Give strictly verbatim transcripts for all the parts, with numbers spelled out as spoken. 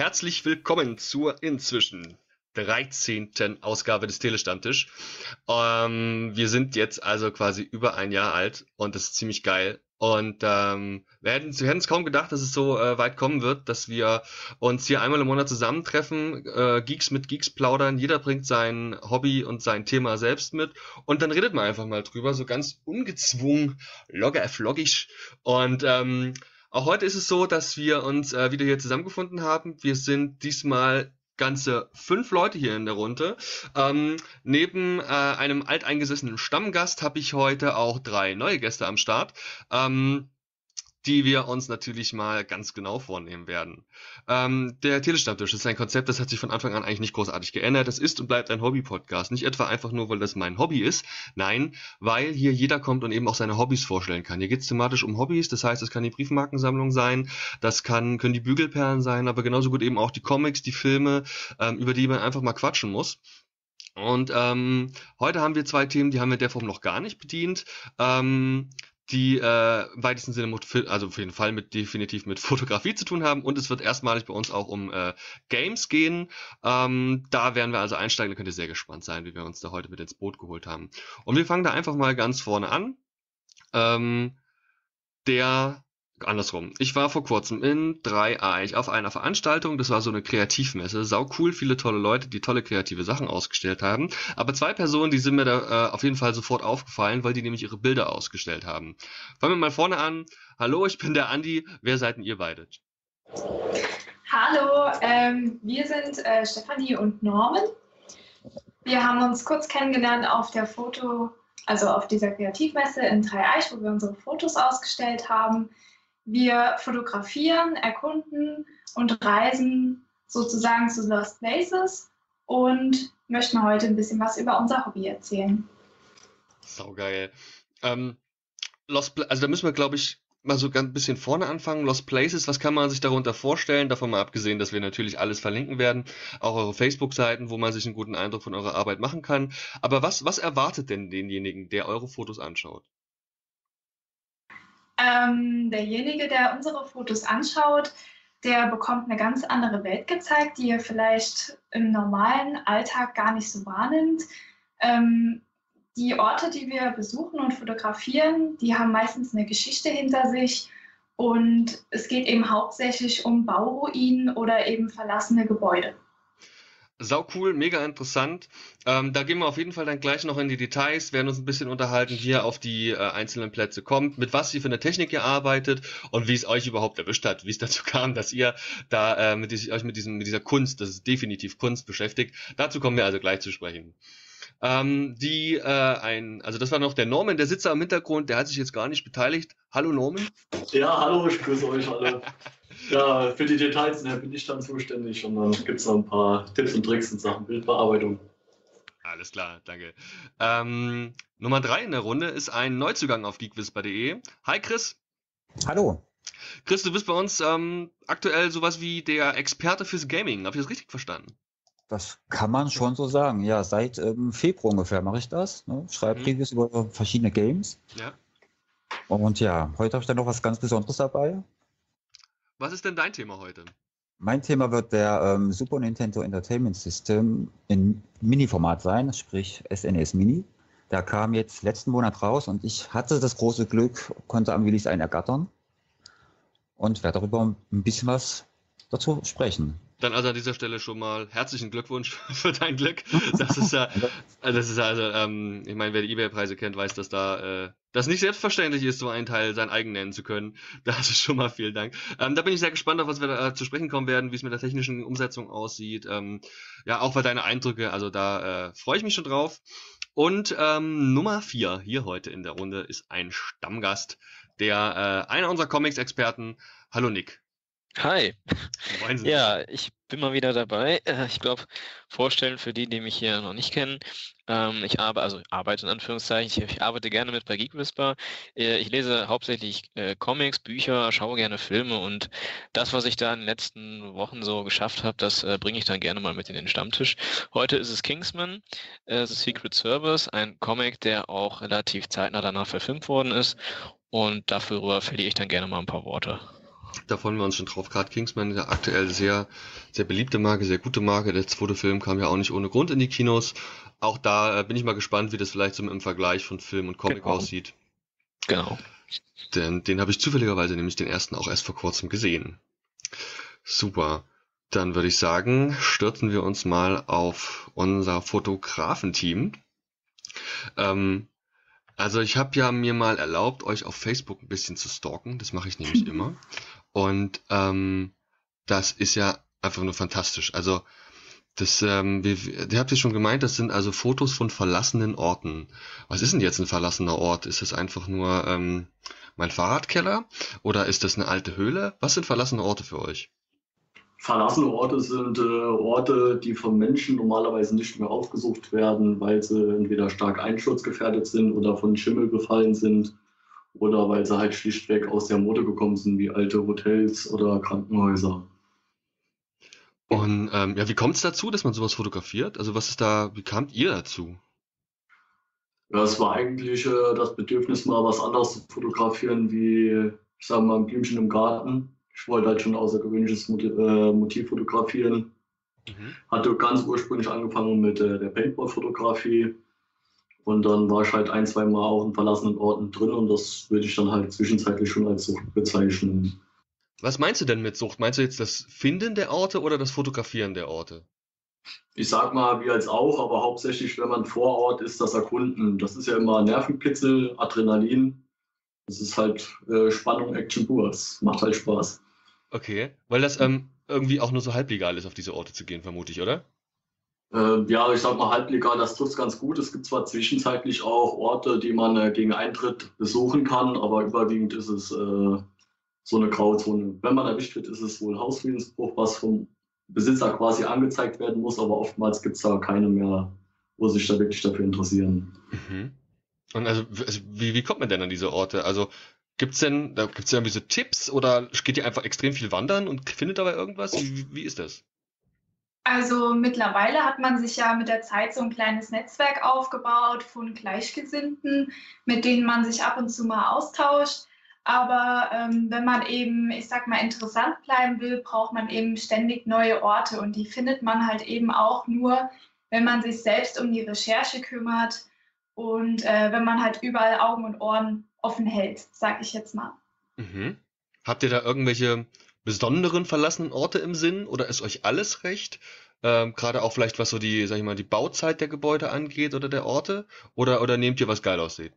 herzlich willkommen zur inzwischen dreizehnten Ausgabe des Telestammtisch. Ähm, wir sind jetzt also quasi über ein Jahr alt und das ist ziemlich geil. Und ähm, wir hätten wir hätten es kaum gedacht, dass es so äh, weit kommen wird, dass wir uns hier einmal im Monat zusammentreffen, äh, Geeks mit Geeks plaudern, jeder bringt sein Hobby und sein Thema selbst mit und dann redet man einfach mal drüber, so ganz ungezwungen, logger-floggisch. Und ähm, auch heute ist es so, dass wir uns äh, wieder hier zusammengefunden haben. Wir sind diesmal ganze fünf Leute hier in der Runde. Ähm, neben äh, einem alteingesessenen Stammgast habe ich heute auch drei neue Gäste am Start, ähm, die wir uns natürlich mal ganz genau vornehmen werden. Ähm, der Telestammtisch ist ein Konzept, das hat sich von Anfang an eigentlich nicht großartig geändert. Das ist und bleibt ein Hobby-Podcast. Nicht etwa einfach nur, weil das mein Hobby ist. Nein, weil hier jeder kommt und eben auch seine Hobbys vorstellen kann. Hier geht es thematisch um Hobbys. Das heißt, es kann die Briefmarkensammlung sein, das kann können die Bügelperlen sein, aber genauso gut eben auch die Comics, die Filme, ähm, über die man einfach mal quatschen muss. Und ähm, heute haben wir zwei Themen, die haben wir in der Form noch gar nicht bedient. Ähm, die äh, im weitesten Sinne, mit, also auf jeden Fall mit definitiv mit Fotografie zu tun haben und es wird erstmalig bei uns auch um äh, Games gehen. Ähm, da werden wir also einsteigen, da könnt ihr sehr gespannt sein, wie wir uns da heute mit ins Boot geholt haben. Und wir fangen da einfach mal ganz vorne an. Ähm, der Andersrum. Ich war vor kurzem in Dreieich auf einer Veranstaltung, das war so eine Kreativmesse, sau cool, viele tolle Leute, die tolle kreative Sachen ausgestellt haben, aber zwei Personen, die sind mir da äh, auf jeden Fall sofort aufgefallen, weil die nämlich ihre Bilder ausgestellt haben. Fangen wir mal vorne an. Hallo, ich bin der Andi, wer seid denn ihr beide? Hallo, ähm, wir sind äh, Stefanie und Norman. Wir haben uns kurz kennengelernt auf der Foto, also auf dieser Kreativmesse in Dreieich, wo wir unsere Fotos ausgestellt haben. Wir fotografieren, erkunden und reisen sozusagen zu Lost Places und möchten heute ein bisschen was über unser Hobby erzählen. Saugeil. Ähm, Lost Pla- also da müssen wir, glaube ich, mal so ganz ein bisschen vorne anfangen. Lost Places, was kann man sich darunter vorstellen? Davon mal abgesehen, dass wir natürlich alles verlinken werden, auch eure Facebook-Seiten, wo man sich einen guten Eindruck von eurer Arbeit machen kann. Aber was, was erwartet denn denjenigen, der eure Fotos anschaut? Ähm, derjenige, der unsere Fotos anschaut, der bekommt eine ganz andere Welt gezeigt, die er vielleicht im normalen Alltag gar nicht so wahrnimmt. Ähm, die Orte, die wir besuchen und fotografieren, die haben meistens eine Geschichte hinter sich und es geht eben hauptsächlich um Bauruinen oder eben verlassene Gebäude. Sau cool, mega interessant. Ähm, da gehen wir auf jeden Fall dann gleich noch in die Details, werden uns ein bisschen unterhalten, wie ihr auf die äh, einzelnen Plätze kommt, mit was ihr für eine Technik ihr arbeitet und wie es euch überhaupt erwischt hat, wie es dazu kam, dass ihr da äh, mit dies, euch mit diesem mit dieser Kunst, das ist definitiv Kunst, beschäftigt. Dazu kommen wir also gleich zu sprechen. Ähm, die äh, ein, also das war noch der Norman, der Sitzer im Hintergrund, der hat sich jetzt gar nicht beteiligt. Hallo Norman. Ja, hallo, ich grüße euch alle. Ja, für die Details ne, bin ich dann zuständig und dann gibt es noch ein paar Tipps und Tricks in Sachen Bildbearbeitung. Alles klar, danke. Ähm, Nummer drei in der Runde ist ein Neuzugang auf geekwhisper punkt de. Hi Chris. Hallo. Chris, du bist bei uns ähm, aktuell sowas wie der Experte fürs Gaming. Habe ich das richtig verstanden? Das kann man schon so sagen. Ja, seit ähm, Februar ungefähr mache ich das. Ne? Schreibe Mhm. Reviews über verschiedene Games. Ja. Und ja, heute habe ich dann noch was ganz Besonderes dabei. Was ist denn dein Thema heute? Mein Thema wird der ähm, Super Nintendo Entertainment System in Mini-Format sein, sprich S N E S Mini. Der kam jetzt letzten Monat raus und ich hatte das große Glück, konnte am Release einen ergattern und werde darüber ein bisschen was dazu sprechen. Dann also an dieser Stelle schon mal herzlichen Glückwunsch für dein Glück. Das ist ja, das ist also, ähm, ich meine, wer die eBay-Preise kennt, weiß, dass da äh, das nicht selbstverständlich ist, so einen Teil sein eigen nennen zu können. Das ist schon mal vielen Dank. Ähm, da bin ich sehr gespannt, auf was wir da äh, zu sprechen kommen werden, wie es mit der technischen Umsetzung aussieht. Ähm, ja, auch für deine Eindrücke. Also da äh, freue ich mich schon drauf. Und ähm, Nummer vier hier heute in der Runde ist ein Stammgast, der äh, einer unserer Comics-Experten. Hallo Nick. Hi. Moin. Ja, ich bin mal wieder dabei. Äh, Ich glaube, vorstellen für die, die mich hier noch nicht kennen. Ähm, ich arbeite, also arbeite in Anführungszeichen, ich, ich arbeite gerne mit bei GeekWhisper. Äh, Ich lese hauptsächlich äh, Comics, Bücher, schaue gerne Filme und das, was ich da in den letzten Wochen so geschafft habe, das äh, bringe ich dann gerne mal mit in den Stammtisch. Heute ist es Kingsman, äh, The Secret Service, ein Comic, der auch relativ zeitnah danach verfilmt worden ist und dafür verliere ich dann gerne mal ein paar Worte. Da freuen wir uns schon drauf. Gerade Kingsman ist ja aktuell sehr, sehr beliebte Marke, sehr gute Marke. Der zweite Film kam ja auch nicht ohne Grund in die Kinos. Auch da äh, bin ich mal gespannt, wie das vielleicht so im Vergleich von Film und Comic Genau. aussieht. Genau. Denn den habe ich zufälligerweise nämlich den ersten auch erst vor kurzem gesehen. Super. Dann würde ich sagen, stürzen wir uns mal auf unser Fotografenteam. Ähm, also ich habe ja mir mal erlaubt, euch auf Facebook ein bisschen zu stalken. Das mache ich nämlich immer. Und ähm, das ist ja einfach nur fantastisch. Also das, ähm, wie, ihr habt ja schon gemeint, das sind also Fotos von verlassenen Orten. Was ist denn jetzt ein verlassener Ort? Ist das einfach nur ähm, mein Fahrradkeller? Oder ist das eine alte Höhle? Was sind verlassene Orte für euch? Verlassene Orte sind äh, Orte, die von Menschen normalerweise nicht mehr aufgesucht werden, weil sie entweder stark einsturzgefährdet sind oder von Schimmel befallen sind oder weil sie halt schlichtweg aus der Mode gekommen sind, wie alte Hotels oder Krankenhäuser. Und ähm, ja, wie kommt es dazu, dass man sowas fotografiert? Also was ist da, wie kamt ihr dazu? Ja, es war eigentlich äh, das Bedürfnis, mal was anderes zu fotografieren, wie, ich sag mal, ein Blümchen im Garten. Ich wollte halt schon ein außergewöhnliches Motiv, äh, Motiv fotografieren. Mhm. Hatte ganz ursprünglich angefangen mit äh, der Paintball-Fotografie. Und dann war ich halt ein, zwei Mal auch in verlassenen Orten drin und das würde ich dann halt zwischenzeitlich schon als Sucht bezeichnen. Was meinst du denn mit Sucht? Meinst du jetzt das Finden der Orte oder das Fotografieren der Orte? Ich sag mal, wie als auch, aber hauptsächlich, wenn man vor Ort ist, das Erkunden. Das ist ja immer Nervenkitzel, Adrenalin. Das ist halt äh, Spannung, Action pur. Es macht halt Spaß. Okay, weil das ähm, irgendwie auch nur so halblegal ist, auf diese Orte zu gehen, vermute ich, oder? Äh, ja, ich sag mal, halblegal, das trifft ganz gut. Es gibt zwar zwischenzeitlich auch Orte, die man äh, gegen Eintritt besuchen kann, aber überwiegend ist es äh, so eine Grauzone. Wenn man erwischt wird, ist es wohl Hausfriedensbruch, was vom Besitzer quasi angezeigt werden muss, aber oftmals gibt es da keine mehr, wo sich da wirklich dafür interessieren. Mhm. Und also, w- also wie, wie kommt man denn an diese Orte? Also gibt's denn, da gibt's ja irgendwie so Tipps oder geht ihr einfach extrem viel wandern und findet dabei irgendwas? Wie, wie, wie ist das? Also mittlerweile hat man sich ja mit der Zeit so ein kleines Netzwerk aufgebaut von Gleichgesinnten, mit denen man sich ab und zu mal austauscht. Aber ähm, wenn man eben, ich sag mal, interessant bleiben will, braucht man eben ständig neue Orte. Und die findet man halt eben auch nur, wenn man sich selbst um die Recherche kümmert und äh, wenn man halt überall Augen und Ohren offen hält, sag ich jetzt mal. Mhm. Habt ihr da irgendwelche besonderen verlassenen Orte im Sinn oder ist euch alles recht? Ähm, gerade auch vielleicht was so die, sag ich mal, die Bauzeit der Gebäude angeht oder der Orte? Oder, oder nehmt ihr, was geil aussieht?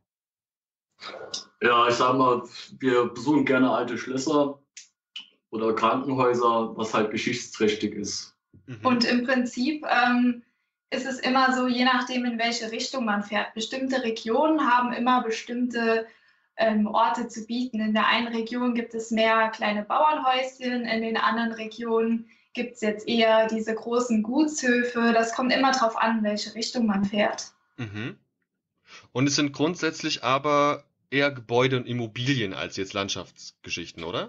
Ja, ich sag mal, wir besuchen gerne alte Schlösser oder Krankenhäuser, was halt geschichtsträchtig ist. Mhm. Und im Prinzip ähm, ist es immer so, je nachdem, in welche Richtung man fährt. Bestimmte Regionen haben immer bestimmte ähm, Orte zu bieten. In der einen Region gibt es mehr kleine Bauernhäuschen, in den anderen Regionen gibt es jetzt eher diese großen Gutshöfe. Das kommt immer darauf an, in welche Richtung man fährt. Mhm. Und es sind grundsätzlich aber eher Gebäude und Immobilien als jetzt Landschaftsgeschichten, oder?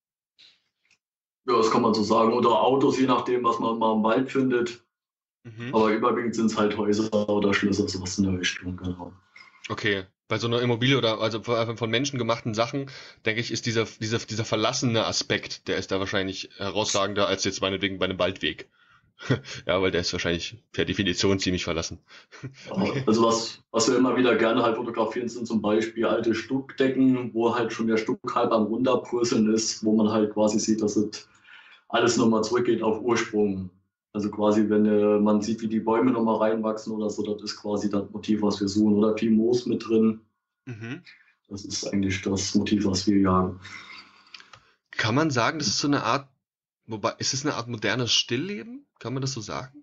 Ja, das kann man so sagen. Oder Autos, je nachdem, was man mal im Wald findet. Mhm. Aber überwiegend sind es halt Häuser oder Schlösser, sowas in der Richtung, genau. Okay. Bei so einer Immobilie oder also von von menschengemachten Sachen, denke ich, ist dieser, dieser, dieser verlassene Aspekt, der ist da wahrscheinlich herausragender als jetzt meinetwegen bei einem Waldweg. Ja, weil der ist wahrscheinlich per Definition ziemlich verlassen. Ja, also was, was wir immer wieder gerne halt fotografieren, sind zum Beispiel alte Stuckdecken, wo halt schon der Stuck halb am Runterpurzeln ist, wo man halt quasi sieht, dass es alles nochmal zurückgeht auf Ursprung. Also quasi, wenn äh, man sieht, wie die Bäume nochmal reinwachsen oder so, das ist quasi das Motiv, was wir suchen. Oder viel Moos mit drin. Mhm. Das ist eigentlich das Motiv, was wir jagen. Kann man sagen, das ist so eine Art, wobei, ist es eine Art modernes Stillleben? Kann man das so sagen?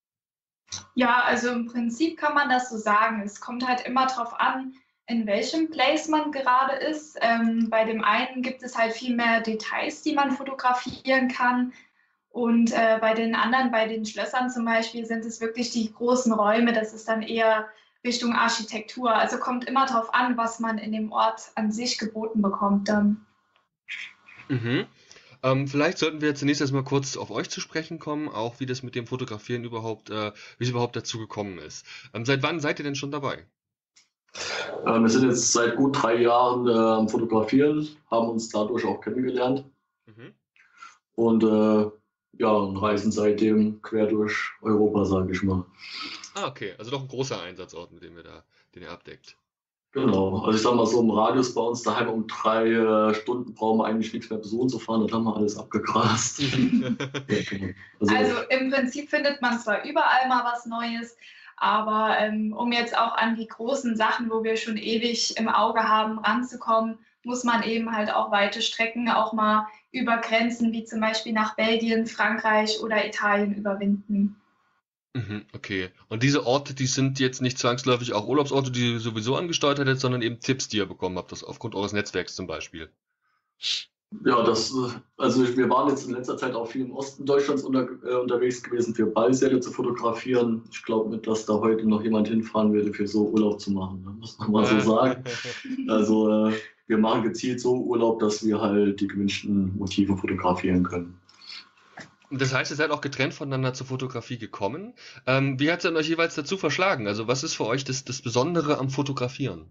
Ja, also im Prinzip kann man das so sagen. Es kommt halt immer darauf an, in welchem Place man gerade ist. Ähm, bei dem einen gibt es halt viel mehr Details, die man fotografieren kann. Und äh, bei den anderen, bei den Schlössern zum Beispiel, sind es wirklich die großen Räume. Das ist dann eher Richtung Architektur. Also kommt immer darauf an, was man in dem Ort an sich geboten bekommt dann. Mhm. Ähm, vielleicht sollten wir jetzt zunächst erstmal kurz auf euch zu sprechen kommen, auch wie das mit dem Fotografieren überhaupt, äh, wie es überhaupt dazu gekommen ist. Ähm, seit wann seid ihr denn schon dabei? Äh, wir sind jetzt seit gut drei Jahren äh, am Fotografieren, haben uns dadurch auch kennengelernt. Mhm. Und äh, ja, und reisen seitdem quer durch Europa, sage ich mal. Ah, okay. Also doch ein großer Einsatzort, mit dem ihr da, den ihr abdeckt. Genau, also ich sag mal so im Radius bei uns daheim um drei äh, Stunden brauchen wir eigentlich nichts mehr besuchen zu fahren, dann haben wir alles abgegrast. Ja, genau. also, also im Prinzip findet man zwar überall mal was Neues, aber ähm, um jetzt auch an die großen Sachen, wo wir schon ewig im Auge haben, ranzukommen, muss man eben halt auch weite Strecken auch mal über Grenzen, wie zum Beispiel nach Belgien, Frankreich oder Italien überwinden. Mhm, okay. Und diese Orte, die sind jetzt nicht zwangsläufig auch Urlaubsorte, die ihr sowieso angesteuert hättet, sondern eben Tipps, die ihr bekommen habt, das aufgrund eures Netzwerks zum Beispiel. Ja, das, also wir waren jetzt in letzter Zeit auch viel im Osten Deutschlands unter, äh, unterwegs gewesen, für Ballsäle zu fotografieren. Ich glaube nicht, dass da heute noch jemand hinfahren würde, für so Urlaub zu machen, ne? Muss man mal so sagen. Also äh, wir machen gezielt so Urlaub, dass wir halt die gewünschten Motive fotografieren können. Das heißt, ihr seid auch getrennt voneinander zur Fotografie gekommen. Ähm, wie hat es denn euch jeweils dazu verschlagen? Also was ist für euch das, das Besondere am Fotografieren?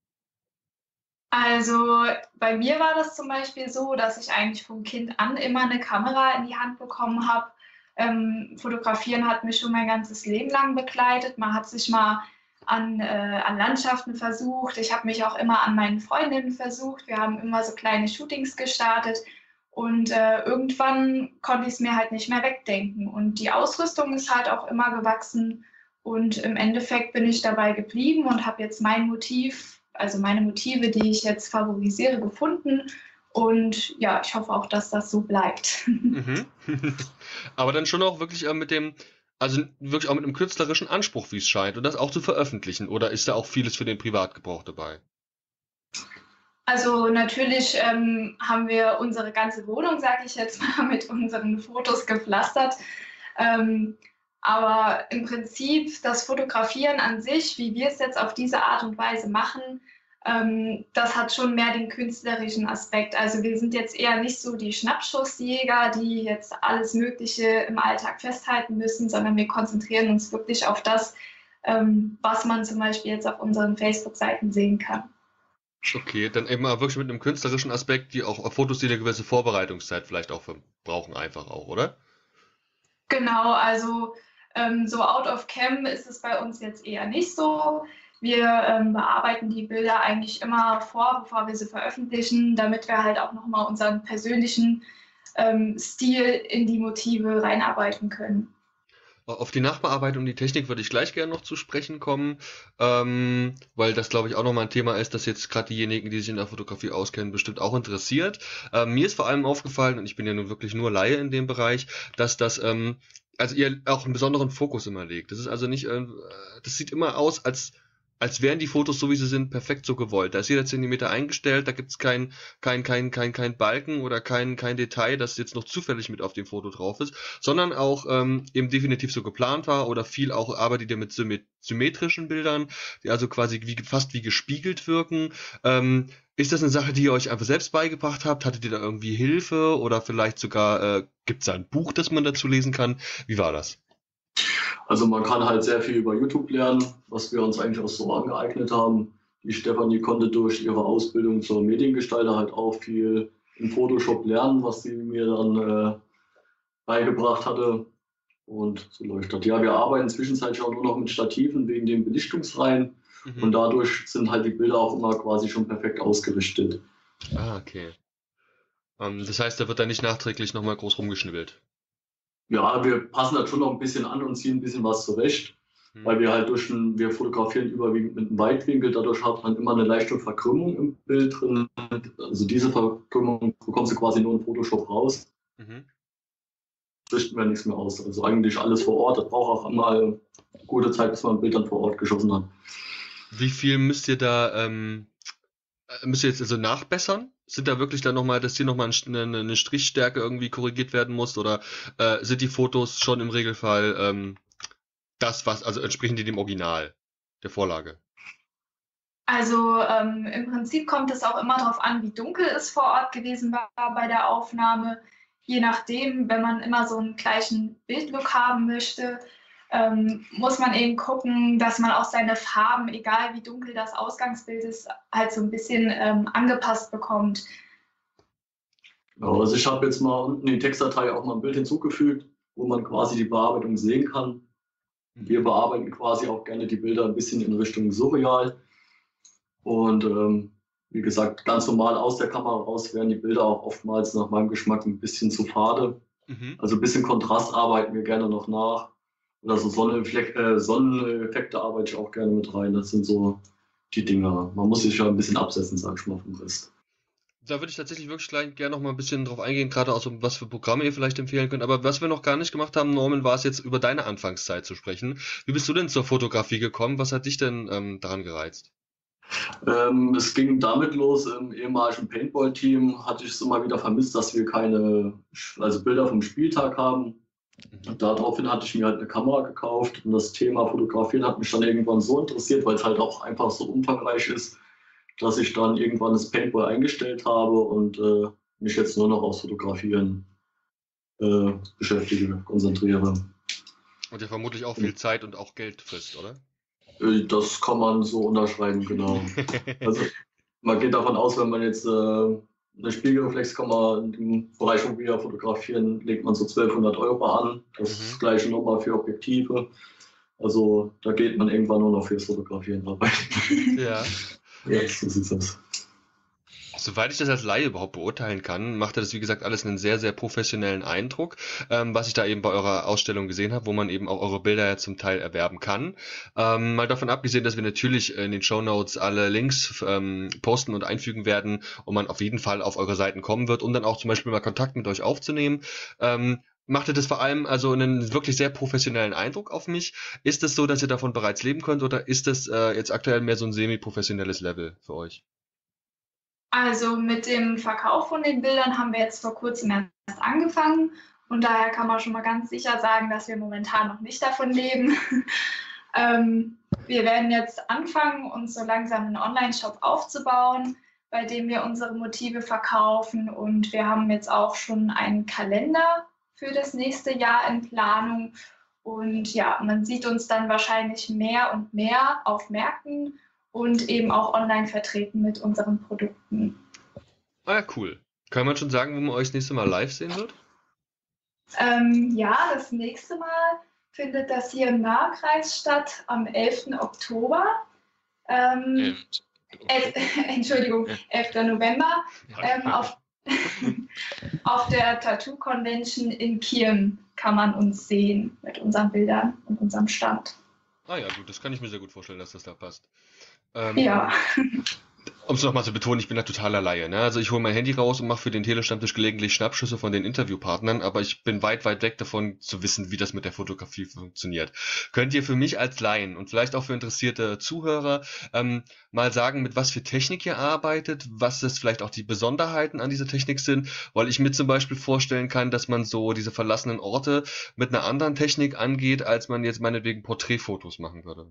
Also bei mir war das zum Beispiel so, dass ich eigentlich vom Kind an immer eine Kamera in die Hand bekommen habe. Ähm, Fotografieren hat mich schon mein ganzes Leben lang begleitet. Man hat sich mal an, äh, an Landschaften versucht. Ich habe mich auch immer an meinen Freundinnen versucht. Wir haben immer so kleine Shootings gestartet. Und äh, irgendwann konnte ich es mir halt nicht mehr wegdenken. Und die Ausrüstung ist halt auch immer gewachsen. Und im Endeffekt bin ich dabei geblieben und habe jetzt mein Motiv, also meine Motive, die ich jetzt favorisiere, gefunden. Und ja, ich hoffe auch, dass das so bleibt. Mhm. Aber dann schon auch wirklich äh, mit dem, also wirklich auch mit einem künstlerischen Anspruch, wie es scheint, und das auch zu veröffentlichen. Oder ist da auch vieles für den Privatgebrauch dabei? Also natürlich ähm, haben wir unsere ganze Wohnung, sage ich jetzt mal, mit unseren Fotos gepflastert. Ähm, aber im Prinzip das Fotografieren an sich, wie wir es jetzt auf diese Art und Weise machen, ähm, das hat schon mehr den künstlerischen Aspekt. Also wir sind jetzt eher nicht so die Schnappschussjäger, die jetzt alles Mögliche im Alltag festhalten müssen, sondern wir konzentrieren uns wirklich auf das, ähm, was man zum Beispiel jetzt auf unseren Facebook-Seiten sehen kann. Okay, dann eben mal wirklich mit einem künstlerischen Aspekt, die auch auf Fotos, die eine gewisse Vorbereitungszeit vielleicht auch brauchen, einfach auch, oder? Genau, also ähm, so out of cam ist es bei uns jetzt eher nicht so. Wir ähm, bearbeiten die Bilder eigentlich immer vor, bevor wir sie veröffentlichen, damit wir halt auch nochmal unseren persönlichen ähm, Stil in die Motive reinarbeiten können. Auf die Nachbearbeitung und die Technik würde ich gleich gerne noch zu sprechen kommen, ähm, weil das, glaube ich, auch nochmal ein Thema ist, das jetzt gerade diejenigen, die sich in der Fotografie auskennen, bestimmt auch interessiert. Ähm, mir ist vor allem aufgefallen, und ich bin ja nun wirklich nur Laie in dem Bereich, dass das, ähm, also ihr auch einen besonderen Fokus immer legt. Das ist also nicht, äh, das sieht immer aus, als als wären die Fotos, so wie sie sind, perfekt so gewollt. Da ist jeder Zentimeter eingestellt, da gibt's kein, kein, kein, kein, kein Balken oder kein, kein Detail, das jetzt noch zufällig mit auf dem Foto drauf ist, sondern auch ähm, eben definitiv so geplant war oder viel auch arbeitet ihr mit symmet symmetrischen Bildern, die also quasi wie, fast wie gespiegelt wirken. Ähm, ist das eine Sache, die ihr euch einfach selbst beigebracht habt? Hattet ihr da irgendwie Hilfe oder vielleicht sogar äh, gibt's da ein Buch, das man dazu lesen kann? Wie war das? Also man kann halt sehr viel über YouTube lernen, was wir uns eigentlich auch so angeeignet haben. Die Stefanie konnte durch ihre Ausbildung zur Mediengestalter halt auch viel in Photoshop lernen, was sie mir dann äh, beigebracht hatte. Und so läuft das. Ja, wir arbeiten zwischenzeitlich auch nur noch mit Stativen wegen den Belichtungsreihen. Mhm. Und dadurch sind halt die Bilder auch immer quasi schon perfekt ausgerichtet. Ah, okay. Um, das heißt, da wird dann nicht nachträglich nochmal groß rumgeschnibbelt. Ja, wir passen das schon noch ein bisschen an und ziehen ein bisschen was zurecht, hm. weil wir halt durch ein, wir fotografieren überwiegend mit einem Weitwinkel, dadurch hat man immer eine leichte Verkrümmung im Bild drin. Also diese Verkrümmung bekommst du quasi nur in Photoshop raus. Mhm. Richten wir nichts mehr aus. Also eigentlich alles vor Ort. Das braucht auch immer gute Zeit, bis man ein Bild dann vor Ort geschossen hat. Wie viel müsst ihr da, ähm, müsst ihr jetzt also nachbessern? Sind da wirklich dann nochmal, dass hier nochmal eine, eine Strichstärke irgendwie korrigiert werden muss? Oder äh, sind die Fotos schon im Regelfall ähm, das, was, also entsprechen die dem Original der Vorlage? Also ähm, im Prinzip kommt es auch immer darauf an, wie dunkel es vor Ort gewesen war bei der Aufnahme. Je nachdem, wenn man immer so einen gleichen Bildlook haben möchte, ähm, muss man eben gucken, dass man auch seine Farben, egal wie dunkel das Ausgangsbild ist, halt so ein bisschen ähm, angepasst bekommt. Genau, also ich habe jetzt mal unten in die Textdatei auch mal ein Bild hinzugefügt, wo man quasi die Bearbeitung sehen kann. Wir bearbeiten quasi auch gerne die Bilder ein bisschen in Richtung surreal. Und ähm, wie gesagt, ganz normal aus der Kamera raus wären die Bilder auch oftmals nach meinem Geschmack ein bisschen zu fade. Mhm. Also ein bisschen Kontrast arbeiten wir gerne noch nach. Oder so Sonneneffekte, äh, Sonneneffekte arbeite ich auch gerne mit rein. Das sind so die Dinger. Man muss sich ja ein bisschen absetzen, sag ich mal, vom Rest. Da würde ich tatsächlich wirklich gleich gerne noch mal ein bisschen drauf eingehen, gerade auch so, was für Programme ihr vielleicht empfehlen könnt. Aber was wir noch gar nicht gemacht haben, Norman, war es jetzt über deine Anfangszeit zu sprechen. Wie bist du denn zur Fotografie gekommen? Was hat dich denn ähm, daran gereizt? Ähm, es ging damit los, im ehemaligen Paintball-Team hatte ich es immer wieder vermisst, dass wir keine also Bilder vom Spieltag haben. Und daraufhin hatte ich mir halt eine Kamera gekauft und das Thema Fotografieren hat mich dann irgendwann so interessiert, weil es halt auch einfach so umfangreich ist, dass ich dann irgendwann das Paintball eingestellt habe und äh, mich jetzt nur noch aufs Fotografieren äh, beschäftige, konzentriere. Und ja vermutlich auch viel Zeit und auch Geld frisst, oder? Äh, das kann man so unterschreiben, genau. Also man geht davon aus, wenn man jetzt äh, eine Spiegelreflexkamera im Bereich, wo wir fotografieren, legt man so zwölfhundert Euro an. Das Mhm. gleiche nochmal für Objektive. Also da geht man irgendwann nur noch fürs Fotografieren arbeiten. Ja. Ja, so sieht's aus. Soweit ich das als Laie überhaupt beurteilen kann, machte das, wie gesagt, alles einen sehr, sehr professionellen Eindruck, ähm, was ich da eben bei eurer Ausstellung gesehen habe, wo man eben auch eure Bilder ja zum Teil erwerben kann. Ähm, mal davon abgesehen, dass wir natürlich in den Shownotes alle Links ähm, posten und einfügen werden und man auf jeden Fall auf eure Seiten kommen wird, um dann auch zum Beispiel mal Kontakt mit euch aufzunehmen. Ähm, machte das vor allem also einen wirklich sehr professionellen Eindruck auf mich. Ist es so, dass ihr davon bereits leben könnt oder ist das äh, jetzt aktuell mehr so ein semi-professionelles Level für euch? Also mit dem Verkauf von den Bildern haben wir jetzt vor kurzem erst angefangen und daher kann man schon mal ganz sicher sagen, dass wir momentan noch nicht davon leben. ähm, wir werden jetzt anfangen, uns so langsam einen Online-Shop aufzubauen, bei dem wir unsere Motive verkaufen und wir haben jetzt auch schon einen Kalender für das nächste Jahr in Planung und ja, man sieht uns dann wahrscheinlich mehr und mehr auf Märkten und eben auch online vertreten mit unseren Produkten. Ah ja, cool. Kann man schon sagen, wo man euch das nächste Mal live sehen wird? Ähm, ja, das nächste Mal findet das hier im Nahkreis statt, am elften Oktober. Ähm, elf, Entschuldigung, elften November, ähm, auf, auf der Tattoo Convention in Kirn kann man uns sehen mit unseren Bildern und unserem Stand. Ah ja, gut, das kann ich mir sehr gut vorstellen, dass das da passt. Ähm, Ja. Um es nochmal zu betonen, ich bin da totaler Laie. Ne? Also ich hole mein Handy raus und mache für den Telestammtisch gelegentlich Schnappschüsse von den Interviewpartnern, aber ich bin weit, weit weg davon zu wissen, wie das mit der Fotografie funktioniert. Könnt ihr für mich als Laien und vielleicht auch für interessierte Zuhörer ähm, mal sagen, mit was für Technik ihr arbeitet, was das vielleicht auch die Besonderheiten an dieser Technik sind, weil ich mir zum Beispiel vorstellen kann, dass man so diese verlassenen Orte mit einer anderen Technik angeht, als man jetzt meinetwegen Porträtfotos machen würde.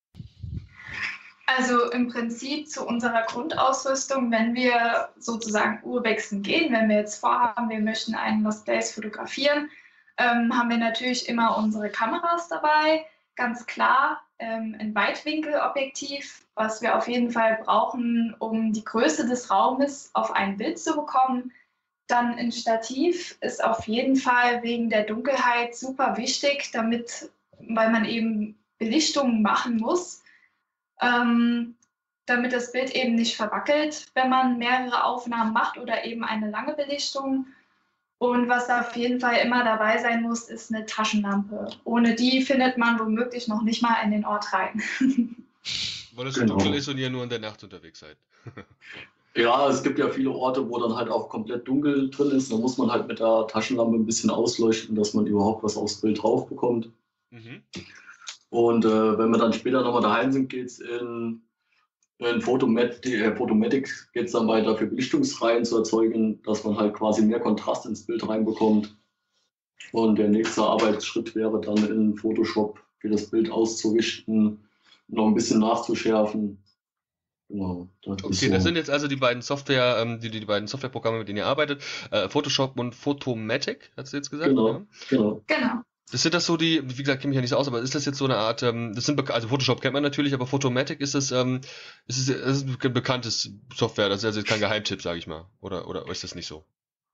Also im Prinzip zu unserer Grundausrüstung, wenn wir sozusagen urwechseln gehen, wenn wir jetzt vorhaben, wir möchten einen Lost Place fotografieren, ähm, haben wir natürlich immer unsere Kameras dabei, ganz klar ähm, ein Weitwinkelobjektiv, was wir auf jeden Fall brauchen, um die Größe des Raumes auf ein Bild zu bekommen. Dann ein Stativ ist auf jeden Fall wegen der Dunkelheit super wichtig, damit, weil man eben Belichtungen machen muss. Ähm, damit das Bild eben nicht verwackelt, wenn man mehrere Aufnahmen macht oder eben eine lange Belichtung. Und was auf jeden Fall immer dabei sein muss, ist eine Taschenlampe. Ohne die findet man womöglich noch nicht mal in den Ort rein. Weil es so Genau. dunkel ist und ihr nur in der Nacht unterwegs seid. Ja, es gibt ja viele Orte, wo dann halt auch komplett dunkel drin ist. Da muss man halt mit der Taschenlampe ein bisschen ausleuchten, dass man überhaupt was aufs Bild drauf bekommt. Mhm. Und äh, wenn wir dann später nochmal daheim sind, geht es in, in Photomat äh, Photomatic geht's dann weiter für Belichtungsreihen zu erzeugen, dass man halt quasi mehr Kontrast ins Bild reinbekommt. Und der nächste Arbeitsschritt wäre dann in Photoshop für das Bild auszurichten, noch ein bisschen nachzuschärfen. Genau. Das Okay, ist so. das sind jetzt also die beiden Software, ähm, die, die beiden Softwareprogramme, mit denen ihr arbeitet. Äh, Photoshop und Photomatic, hast du jetzt gesagt? Genau, Ja? genau. Genau. Das sind das so die, wie gesagt, kenne mich ja nicht so aus, aber ist das jetzt so eine Art, ähm, das sind, beka- also Photoshop kennt man natürlich, aber Photomatic ist es, ähm, ist es, ist es ein bekanntes Software, das ist also kein Geheimtipp, sage ich mal. Oder, oder ist das nicht so?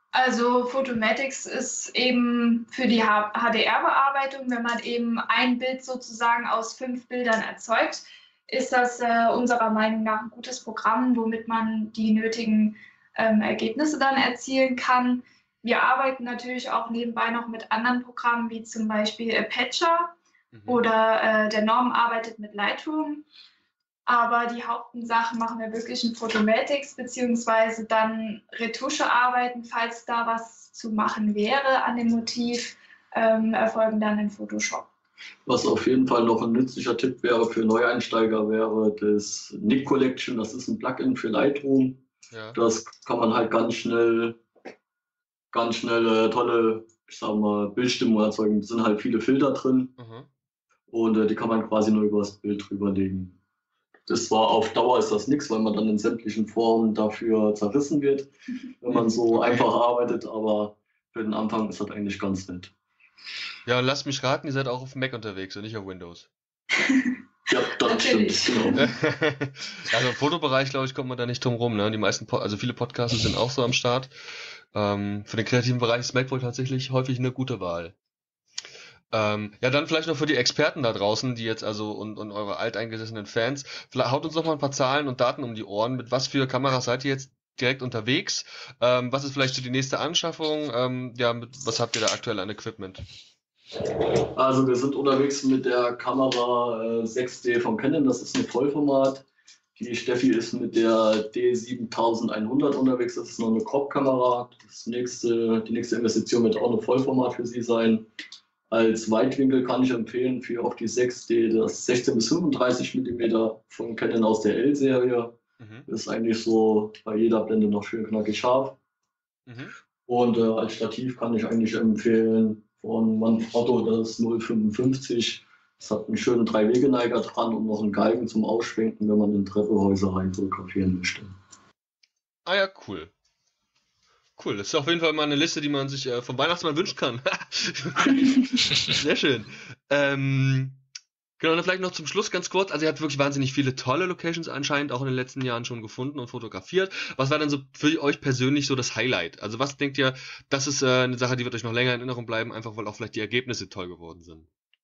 Also Photomatix ist eben für die H D R-Bearbeitung, wenn man eben ein Bild sozusagen aus fünf Bildern erzeugt, ist das äh, unserer Meinung nach ein gutes Programm, womit man die nötigen ähm, Ergebnisse dann erzielen kann. Wir arbeiten natürlich auch nebenbei noch mit anderen Programmen, wie zum Beispiel Aperture mhm. oder äh, der Norm arbeitet mit Lightroom. Aber die Hauptsachen machen wir wirklich in Photomatix, beziehungsweise dann Retuschearbeiten, falls da was zu machen wäre an dem Motiv, ähm, erfolgen dann in Photoshop. Was auf jeden Fall noch ein nützlicher Tipp wäre für Neueinsteiger, wäre das Nik Collection. Das ist ein Plugin für Lightroom. Ja. Das kann man halt ganz schnell, ganz schnell äh, tolle, ich sag mal, Bildstimmung erzeugen. Es sind halt viele Filter drin mhm. und äh, die kann man quasi nur über das Bild drüber legen. Das war auf Dauer ist das nichts, weil man dann in sämtlichen Formen dafür zerrissen wird, wenn man so einfach arbeitet, aber für den Anfang ist das eigentlich ganz nett. Ja, und lasst mich raten, ihr seid auch auf Mac unterwegs und nicht auf Windows. Ja, das stimmt, genau. Also im Fotobereich, glaube ich, kommt man da nicht drum rum, ne? Die meisten, also viele Podcasts sind auch so am Start. Ähm, für den kreativen Bereich ist Mac wohl tatsächlich häufig eine gute Wahl. Ähm, ja, dann vielleicht noch für die Experten da draußen, die jetzt also und, und eure alteingesessenen Fans, vielleicht haut uns noch mal ein paar Zahlen und Daten um die Ohren. Mit was für Kameras seid ihr jetzt direkt unterwegs? Ähm, was ist vielleicht so die nächste Anschaffung? Ähm, ja, mit, was habt ihr da aktuell an Equipment? Also wir sind unterwegs mit der Kamera äh, sechs D von Canon, das ist eine Vollformat. Die Steffi ist mit der D siebentausendeinhundert unterwegs, das ist noch eine Crop-Kamera. Das nächste, die nächste Investition wird auch eine Vollformat für sie sein. Als Weitwinkel kann ich empfehlen für auch die sechs D das sechzehn bis fünfunddreißig Millimeter von Canon aus der L-Serie. Mhm. Ist eigentlich so bei jeder Blende noch schön knackig scharf. Mhm. Und äh, als Stativ kann ich eigentlich empfehlen von Manfrotto das null Komma fünfundfünfzig. Es hat einen schönen Drei-Wege-Neiger dran und noch einen Galgen zum Ausschwenken, wenn man in Treppenhäuser rein fotografieren möchte. Ah ja, cool. Cool, das ist auf jeden Fall mal eine Liste, die man sich äh, vom Weihnachtsmann wünschen kann. Sehr schön. Ähm, genau, dann vielleicht noch zum Schluss ganz kurz. Also ihr habt wirklich wahnsinnig viele tolle Locations anscheinend auch in den letzten Jahren schon gefunden und fotografiert. Was war denn so für euch persönlich so das Highlight? Also was denkt ihr, das ist äh, eine Sache, die wird euch noch länger in Erinnerung bleiben, einfach weil auch vielleicht die Ergebnisse toll geworden sind?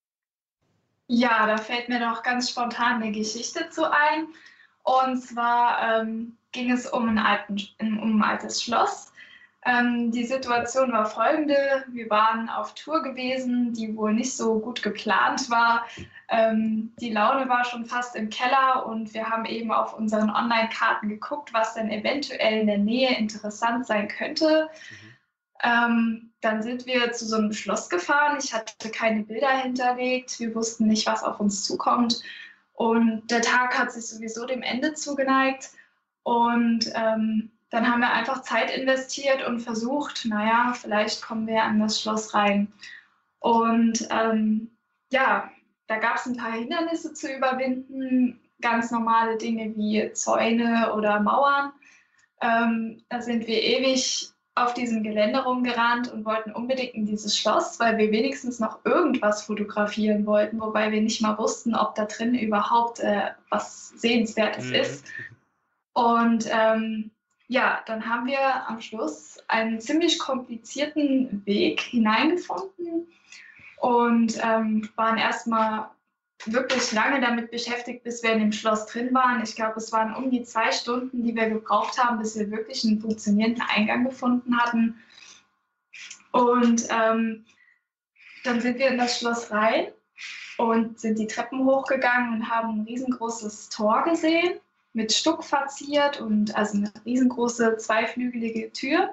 Ja, da fällt mir doch ganz spontan eine Geschichte zu ein. Und zwar ähm, ging es um ein, alten, um ein altes Schloss. Ähm, die Situation war folgende: Wir waren auf Tour gewesen, die wohl nicht so gut geplant war. Ähm, die Laune war schon fast im Keller und wir haben eben auf unseren Online-Karten geguckt, was denn eventuell in der Nähe interessant sein könnte. Mhm. Ähm, dann sind wir zu so einem Schloss gefahren. Ich hatte keine Bilder hinterlegt. Wir wussten nicht, was auf uns zukommt. Und der Tag hat sich sowieso dem Ende zugeneigt. Und ähm, dann haben wir einfach Zeit investiert und versucht, naja, vielleicht kommen wir an das Schloss rein. Und ähm, ja, da gab es ein paar Hindernisse zu überwinden, ganz normale Dinge wie Zäune oder Mauern. Ähm, da sind wir ewig auf diesem Gelände rumgerannt und wollten unbedingt in dieses Schloss, weil wir wenigstens noch irgendwas fotografieren wollten, wobei wir nicht mal wussten, ob da drin überhaupt äh, was Sehenswertes mhm. ist. Und ähm, ja, dann haben wir am Schluss einen ziemlich komplizierten Weg hineingefunden und ähm, waren erstmal wirklich lange damit beschäftigt, bis wir in dem Schloss drin waren. Ich glaube, es waren um die zwei Stunden, die wir gebraucht haben, bis wir wirklich einen funktionierenden Eingang gefunden hatten. Und ähm, dann sind wir in das Schloss rein und sind die Treppen hochgegangen und haben ein riesengroßes Tor gesehen, mit Stuck verziert und also eine riesengroße zweiflügelige Tür.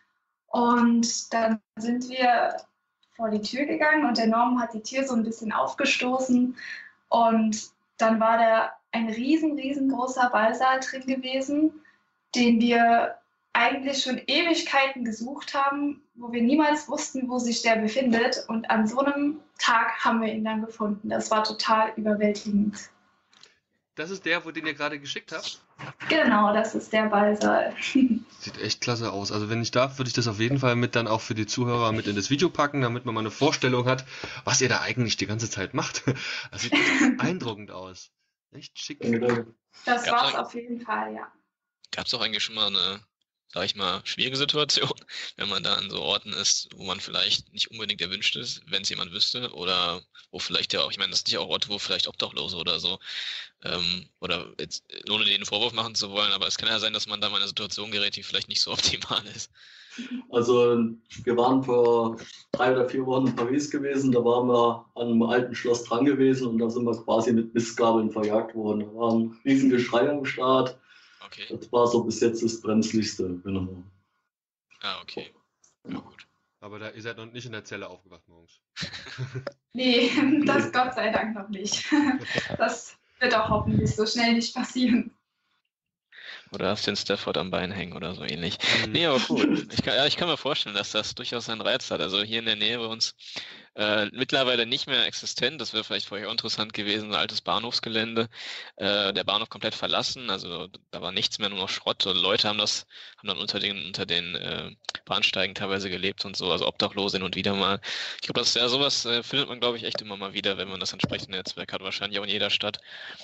Und dann sind wir vor die Tür gegangen und der Norm hat die Tür so ein bisschen aufgestoßen und dann war da ein riesen, riesengroßer Ballsaal drin gewesen, den wir eigentlich schon Ewigkeiten gesucht haben, wo wir niemals wussten, wo sich der befindet, und an so einem Tag haben wir ihn dann gefunden. Das war total überwältigend. Das ist der, wo den ihr gerade geschickt habt? Genau, das ist der Ballsaal. Sieht echt klasse aus. Also wenn ich darf, würde ich das auf jeden Fall mit dann auch für die Zuhörer mit in das Video packen, damit man mal eine Vorstellung hat, was ihr da eigentlich die ganze Zeit macht. Das sieht echt beeindruckend aus. Echt schick. Das war's auf jeden Fall, ja. Gab es auch eigentlich schon mal eine sage ich mal, schwierige Situation, wenn man da an so Orten ist, wo man vielleicht nicht unbedingt erwünscht ist, wenn es jemand wüsste, oder wo vielleicht ja auch, ich meine, das sind ja auch Orte, wo vielleicht Obdachlose oder so, ähm, oder jetzt, ohne denen einen Vorwurf machen zu wollen, aber es kann ja sein, dass man da mal in eine Situation gerät, die vielleicht nicht so optimal ist. Also wir waren vor drei oder vier Wochen in Paris gewesen, da waren wir an einem alten Schloss dran gewesen und da sind wir quasi mit Mistgabeln verjagt worden. Da war ein riesen Geschrei am Start. Okay. Das war so bis jetzt das Brenzligste. Genau. Ah, okay. Ja, gut. Aber da, ihr seid noch nicht in der Zelle aufgewacht morgens. Nee, das Gott sei Dank noch nicht. Das wird auch hoffentlich so schnell nicht passieren. Oder hast den Stafford am Bein hängen oder so ähnlich. Mhm. Nee, aber cool. Ich kann, ja, ich kann mir vorstellen, dass das durchaus seinen Reiz hat. Also hier in der Nähe bei uns äh, mittlerweile nicht mehr existent. Das wäre vielleicht vorher auch interessant gewesen, ein altes Bahnhofsgelände. Äh, der Bahnhof komplett verlassen, also da war nichts mehr, nur noch Schrott. Und Leute haben das, haben dann unter den, unter den äh, Bahnsteigen teilweise gelebt und so, also Obdachlose hin und wieder mal. Ich glaube, das ja sowas äh, findet man, glaube ich, echt immer mal wieder, wenn man das entsprechende Netzwerk hat, wahrscheinlich auch in jeder Stadt.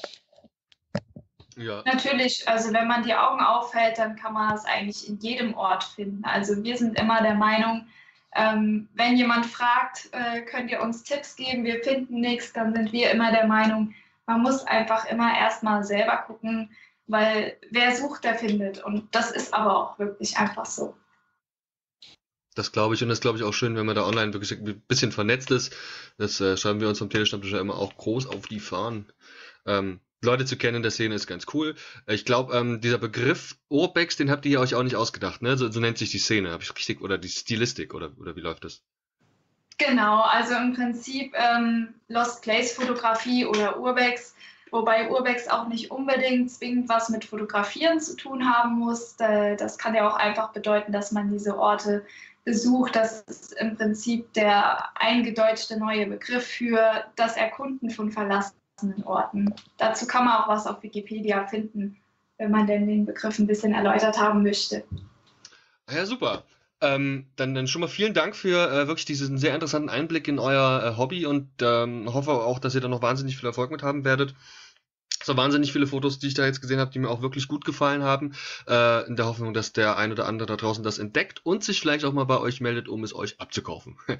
Ja. Natürlich, also wenn man die Augen aufhält, dann kann man das eigentlich in jedem Ort finden. Also wir sind immer der Meinung, ähm, wenn jemand fragt, äh, könnt ihr uns Tipps geben, wir finden nichts, dann sind wir immer der Meinung, man muss einfach immer erstmal selber gucken, weil wer sucht, der findet. Und das ist aber auch wirklich einfach so. Das glaube ich, und das glaube ich auch schön, wenn man da online wirklich ein bisschen vernetzt ist. Das äh, schreiben wir uns vom Telestammtisch ja immer auch groß auf die Fahnen. Ähm, Leute zu kennen in der Szene ist ganz cool. Ich glaube, ähm, dieser Begriff Urbex, den habt ihr euch auch nicht ausgedacht, ne? So, so nennt sich die Szene, habe ich richtig, oder die Stilistik, oder, oder wie läuft das? Genau, also im Prinzip ähm, Lost Place Fotografie oder Urbex, wobei Urbex auch nicht unbedingt zwingend was mit Fotografieren zu tun haben muss. Das kann ja auch einfach bedeuten, dass man diese Orte besucht. Das ist im Prinzip der eingedeutschte neue Begriff für das Erkunden von verlassenen Orten. Dazu kann man auch was auf Wikipedia finden, wenn man denn den Begriff ein bisschen erläutert haben möchte. Ja, super. Ähm, dann, dann schon mal vielen Dank für äh, wirklich diesen sehr interessanten Einblick in euer äh, Hobby und ähm, hoffe auch, dass ihr da noch wahnsinnig viel Erfolg mit haben werdet. Es waren wahnsinnig viele Fotos, die ich da jetzt gesehen habe, die mir auch wirklich gut gefallen haben, äh, in der Hoffnung, dass der ein oder andere da draußen das entdeckt und sich vielleicht auch mal bei euch meldet, um es euch abzukaufen. äh,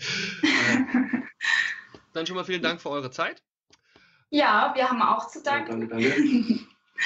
dann schon mal vielen Dank für eure Zeit. Ja, wir haben auch zu danken. Ja, danke, danke.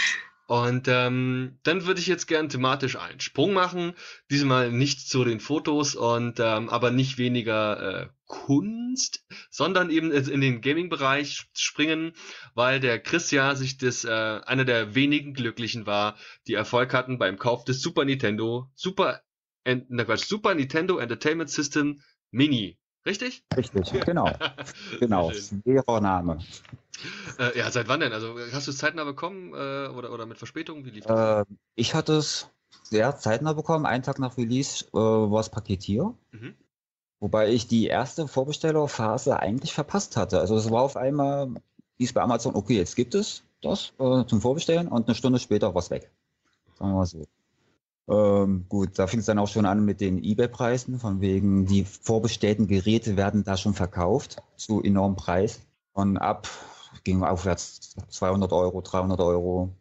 Und ähm, dann würde ich jetzt gern thematisch einen Sprung machen. Diesmal nicht zu den Fotos und ähm, aber nicht weniger äh, Kunst, sondern eben in den Gaming-Bereich springen, weil der Chris ja sich das äh, einer der wenigen Glücklichen war, die Erfolg hatten beim Kauf des Super Nintendo Super en, na Quatsch, Super Nintendo Entertainment System Mini. Richtig? Richtig, genau. Genau, schwerer Name. Äh, ja, seit wann denn? Also hast du es zeitnah bekommen äh, oder, oder mit Verspätung? Wie lief das? Äh, ich hatte es sehr zeitnah bekommen. Einen Tag nach Release äh, war es Paket hier. Mhm. Wobei ich die erste Vorbestellerphase eigentlich verpasst hatte. Also es war auf einmal, hieß bei Amazon, okay, jetzt gibt es das äh, zum Vorbestellen und eine Stunde später war es weg. Sagen wir mal so. Ähm, gut, da fing es dann auch schon an mit den eBay-Preisen, von wegen die vorbestellten Geräte werden da schon verkauft zu enormem Preis. Und ab ging aufwärts zweihundert Euro, dreihundert Euro.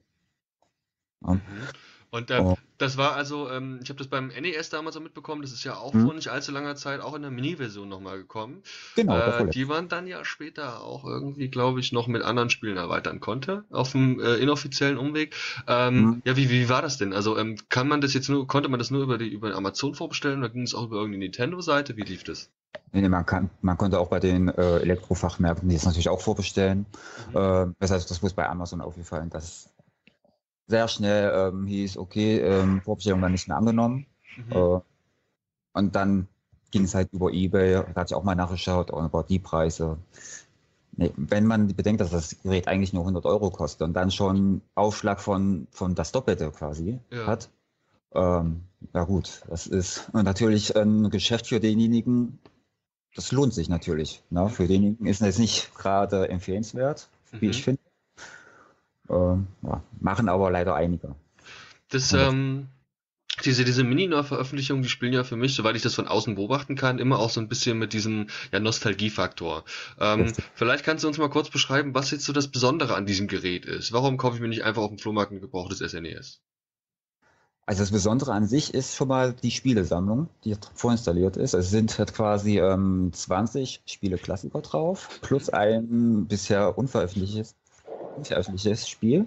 Ja. Mhm. Und äh, Oh. das war also, ähm, ich habe das beim N E S damals auch mitbekommen, das ist ja auch Hm. vor nicht allzu langer Zeit auch in der Mini-Version nochmal gekommen. Genau, das Äh, war die man dann ja später auch irgendwie, glaube ich, noch mit anderen Spielen erweitern konnte, auf dem äh, inoffiziellen Umweg. Ähm, Hm. Ja, wie, wie war das denn? Also ähm, kann man das jetzt nur, konnte man das nur über die über Amazon vorbestellen oder ging es auch über irgendeine Nintendo-Seite? Wie lief das? Nee, nee, man, kann, man konnte auch bei den äh, Elektrofachmärkten die das natürlich auch vorbestellen. Mhm. Äh, das heißt, das ist bei Amazon aufgefallen, dass sehr schnell ähm, hieß, okay, ähm, Vorbestellung war nicht mehr angenommen. Mhm. Äh, und dann ging es halt über eBay, da hatte ich auch mal nachgeschaut, auch über die Preise. Nee, wenn man bedenkt, dass das Gerät eigentlich nur hundert Euro kostet und dann schon Aufschlag von, von das Doppelte quasi Ja. hat, ähm, ja gut, das ist natürlich ein Geschäft für denjenigen, das lohnt sich natürlich. Ne? Für denjenigen ist es nicht gerade empfehlenswert, wie Mhm. ich finde. Ähm, ja, machen aber leider einige. Das, Ja. ähm, diese, diese Mini-Veröffentlichungen, die spielen ja für mich, soweit ich das von außen beobachten kann, immer auch so ein bisschen mit diesem ja, Nostalgiefaktor. Ähm, Richtig. vielleicht kannst du uns mal kurz beschreiben, was jetzt so das Besondere an diesem Gerät ist. Warum kaufe ich mir nicht einfach auf dem Flohmarkt ein gebrauchtes S N E S? Also das Besondere an sich ist schon mal die Spielesammlung, die vorinstalliert ist. Es sind halt quasi ähm, zwanzig Spiele-Klassiker drauf, plus ein bisher unveröffentlichtes, unveröffentlichtes Spiel.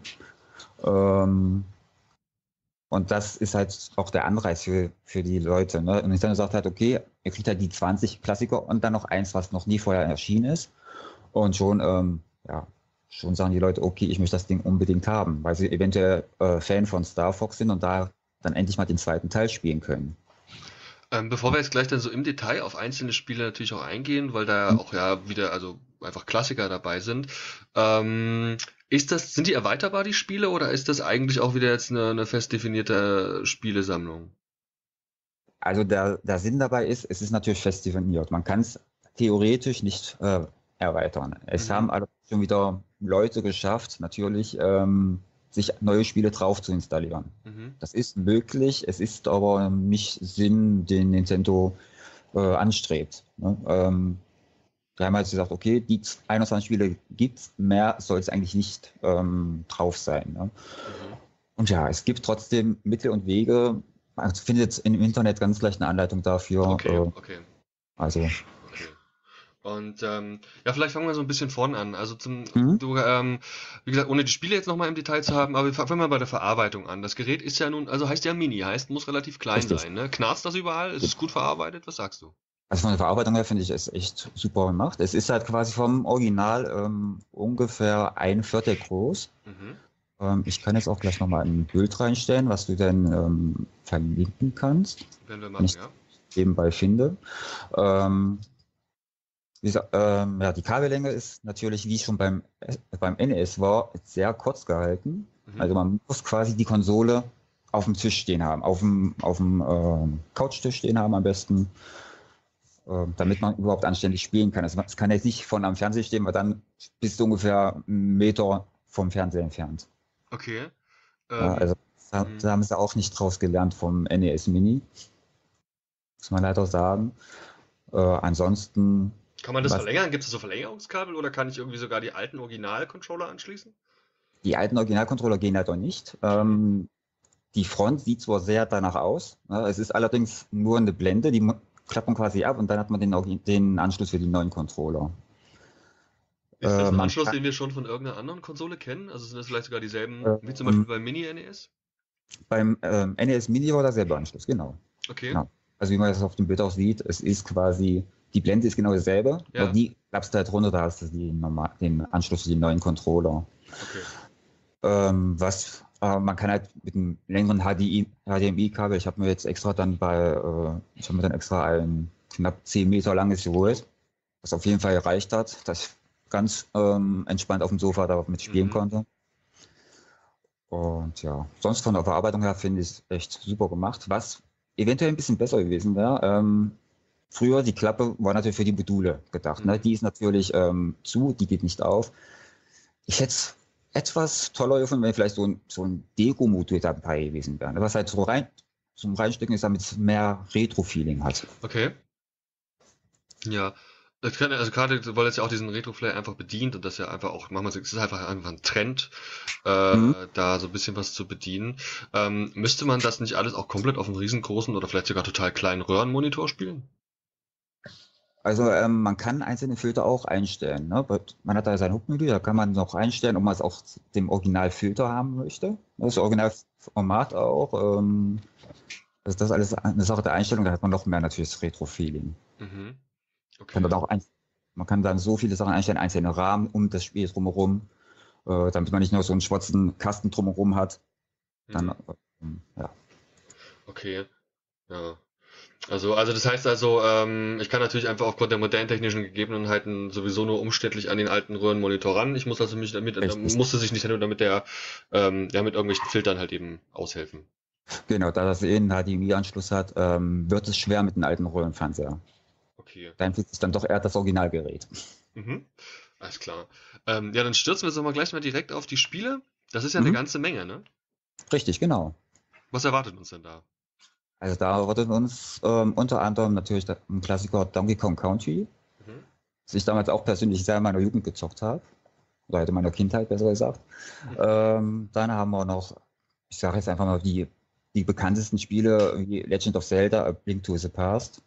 Ähm, und das ist halt auch der Anreiz für, für die Leute. Ne? Und Nintendo sagt halt, okay, ihr kriegt halt die zwanzig Klassiker und dann noch eins, was noch nie vorher erschienen ist. Und schon, ähm, ja, schon sagen die Leute, okay, ich möchte das Ding unbedingt haben, weil sie eventuell äh, Fan von Star Fox sind und da dann endlich mal den zweiten Teil spielen können. Ähm, bevor wir jetzt gleich dann so im Detail auf einzelne Spiele natürlich auch eingehen, weil da Mhm. auch ja wieder also einfach Klassiker dabei sind, ähm, ist das, sind die erweiterbar, die Spiele, oder ist das eigentlich auch wieder jetzt eine, eine fest definierte Spielesammlung? Also der, der Sinn dabei ist, es ist natürlich fest definiert. Man kann es theoretisch nicht äh, erweitern. Es Mhm. haben alle schon wieder Leute geschafft, natürlich ähm, sich neue Spiele drauf zu installieren. Mhm. Das ist möglich, es ist aber nicht Sinn, den Nintendo äh, anstrebt. Ne? Ähm, wir haben halt gesagt, okay, die einundzwanzig Spiele gibt's, mehr soll es eigentlich nicht ähm, drauf sein. Ne? Mhm. Und ja, es gibt trotzdem Mittel und Wege. Man findet im Internet ganz leicht eine Anleitung dafür. Okay, Äh, okay, also, okay. Und ähm, ja, vielleicht fangen wir so ein bisschen vorne an. Also zum, Mhm. du, ähm, wie gesagt, ohne die Spiele jetzt nochmal im Detail zu haben, aber wir fangen mal bei der Verarbeitung an. Das Gerät ist ja nun, also heißt ja Mini, heißt, muss relativ klein Richtig. sein, ne? Knarzt das überall? Ist es gut verarbeitet? Was sagst du? Also von der Verarbeitung her finde ich es echt super gemacht. Es ist halt quasi vom Original ähm, ungefähr ein Viertel groß. Mhm. Ähm, ich kann jetzt auch gleich nochmal ein Bild reinstellen, was du dann ähm, verlinken kannst, Werden wir wenn machen, ich ja. nebenbei finde. Ähm, wie gesagt, ähm, ja, die Kabellänge ist natürlich, wie schon beim, beim N E S war, sehr kurz gehalten. Mhm. Also man muss quasi die Konsole auf dem Tisch stehen haben, auf dem, auf dem ähm, Couchtisch stehen haben am besten, äh, damit man überhaupt anständig spielen kann. Also es kann jetzt nicht von am Fernseher stehen, weil dann bist du ungefähr einen Meter vom Fernseher entfernt. Okay. Ja, Ähm, also da, mhm. da haben sie auch nicht draus gelernt vom N E S Mini, muss man leider sagen. Äh, ansonsten, Kann man das was verlängern? Gibt es so Verlängerungskabel oder kann ich irgendwie sogar die alten Original-Controller anschließen? die alten Originalcontroller gehen leider nicht. Ähm, die Front sieht zwar sehr danach aus, ne, es ist allerdings nur eine Blende, die mu- klappt man quasi ab und dann hat man den, Orgi- den Anschluss für die neuen Controller. Ist das Äh, ein man Anschluss, kann, den wir schon von irgendeiner anderen Konsole kennen? Also sind das vielleicht sogar dieselben, wie zum ähm, Beispiel beim Mini-N E S? beim ähm, N E S Mini war derselbe Anschluss, genau. Okay. genau. Also wie man das auf dem Bild auch sieht, es ist quasi, die Blende ist genau dasselbe, Ja. aber die klappst du halt runter, da hast du die normal, den Anschluss für die neuen Controller. Okay. Ähm, was äh, man kann halt mit einem längeren H D M I-Kabel, ich habe mir jetzt extra dann bei, äh, ich habe mir dann extra ein knapp zehn Meter langes geholt, was auf jeden Fall gereicht hat, dass ich ganz ähm, entspannt auf dem Sofa damit spielen Mhm. konnte. Und ja, sonst von der Verarbeitung her finde ich es echt super gemacht. Was eventuell ein bisschen besser gewesen wäre, ähm, früher die Klappe war natürlich für die Module gedacht. Ne? Mhm. Die ist natürlich ähm, zu, die geht nicht auf. Ich hätte es etwas toller gefunden, wenn vielleicht so ein, so ein Deko-Modul dabei gewesen wäre. Was halt so rein zum Reinstecken ist, damit es mehr Retro-Feeling hat. Okay. Ja. Das kann, also gerade, weil es ja auch diesen Retro-Flair einfach bedient und das ja einfach auch, manchmal ist es einfach einfach ein Trend, äh, Mhm. da so ein bisschen was zu bedienen. Ähm, müsste man das nicht alles auch komplett auf einem riesengroßen oder vielleicht sogar total kleinen Röhrenmonitor spielen? Also ähm, man kann einzelne Filter auch einstellen. Ne? Man hat da sein Hauptmenü, da kann man noch einstellen, ob man es auch dem Originalfilter haben möchte. Das Originalformat auch. Ähm, also das ist alles eine Sache der Einstellung, da hat man noch mehr natürlich das Retro-Feeling. Mhm. Kann dann Okay. auch ein, man kann dann so viele Sachen einstellen, einzelne Rahmen um das Spiel drumherum, äh, damit man nicht nur so einen schwarzen Kasten drumherum hat. Dann, Mhm. äh, ja. Okay. Ja. Also, also das heißt also, ähm, ich kann natürlich einfach aufgrund der modernen technischen Gegebenheiten sowieso nur umständlich an den alten Röhrenmonitor ran. Ich muss also mich damit, da Richtig. musste sich nicht nur damit der, ähm, ja, mit irgendwelchen Filtern halt eben aushelfen. Genau, da das eh einen H D M I-Anschluss hat, ähm, wird es schwer mit einem alten Röhrenfernseher. Okay. Da empfiehlt sich dann doch eher das Originalgerät. Mhm. Alles klar. Ähm, ja, dann stürzen wir uns doch mal gleich mal direkt auf die Spiele. Das ist ja eine Mhm. ganze Menge, ne? Richtig, genau. Was erwartet uns denn da? Also da erwartet uns ähm, unter anderem natürlich der, ein Klassiker Donkey Kong Country, Mhm. das ich damals auch persönlich sehr in meiner Jugend gezockt habe. Oder halt in meiner Kindheit, besser gesagt. Ähm, dann haben wir noch, ich sage jetzt einfach mal die die bekanntesten Spiele wie Legend of Zelda, A Link to the Past.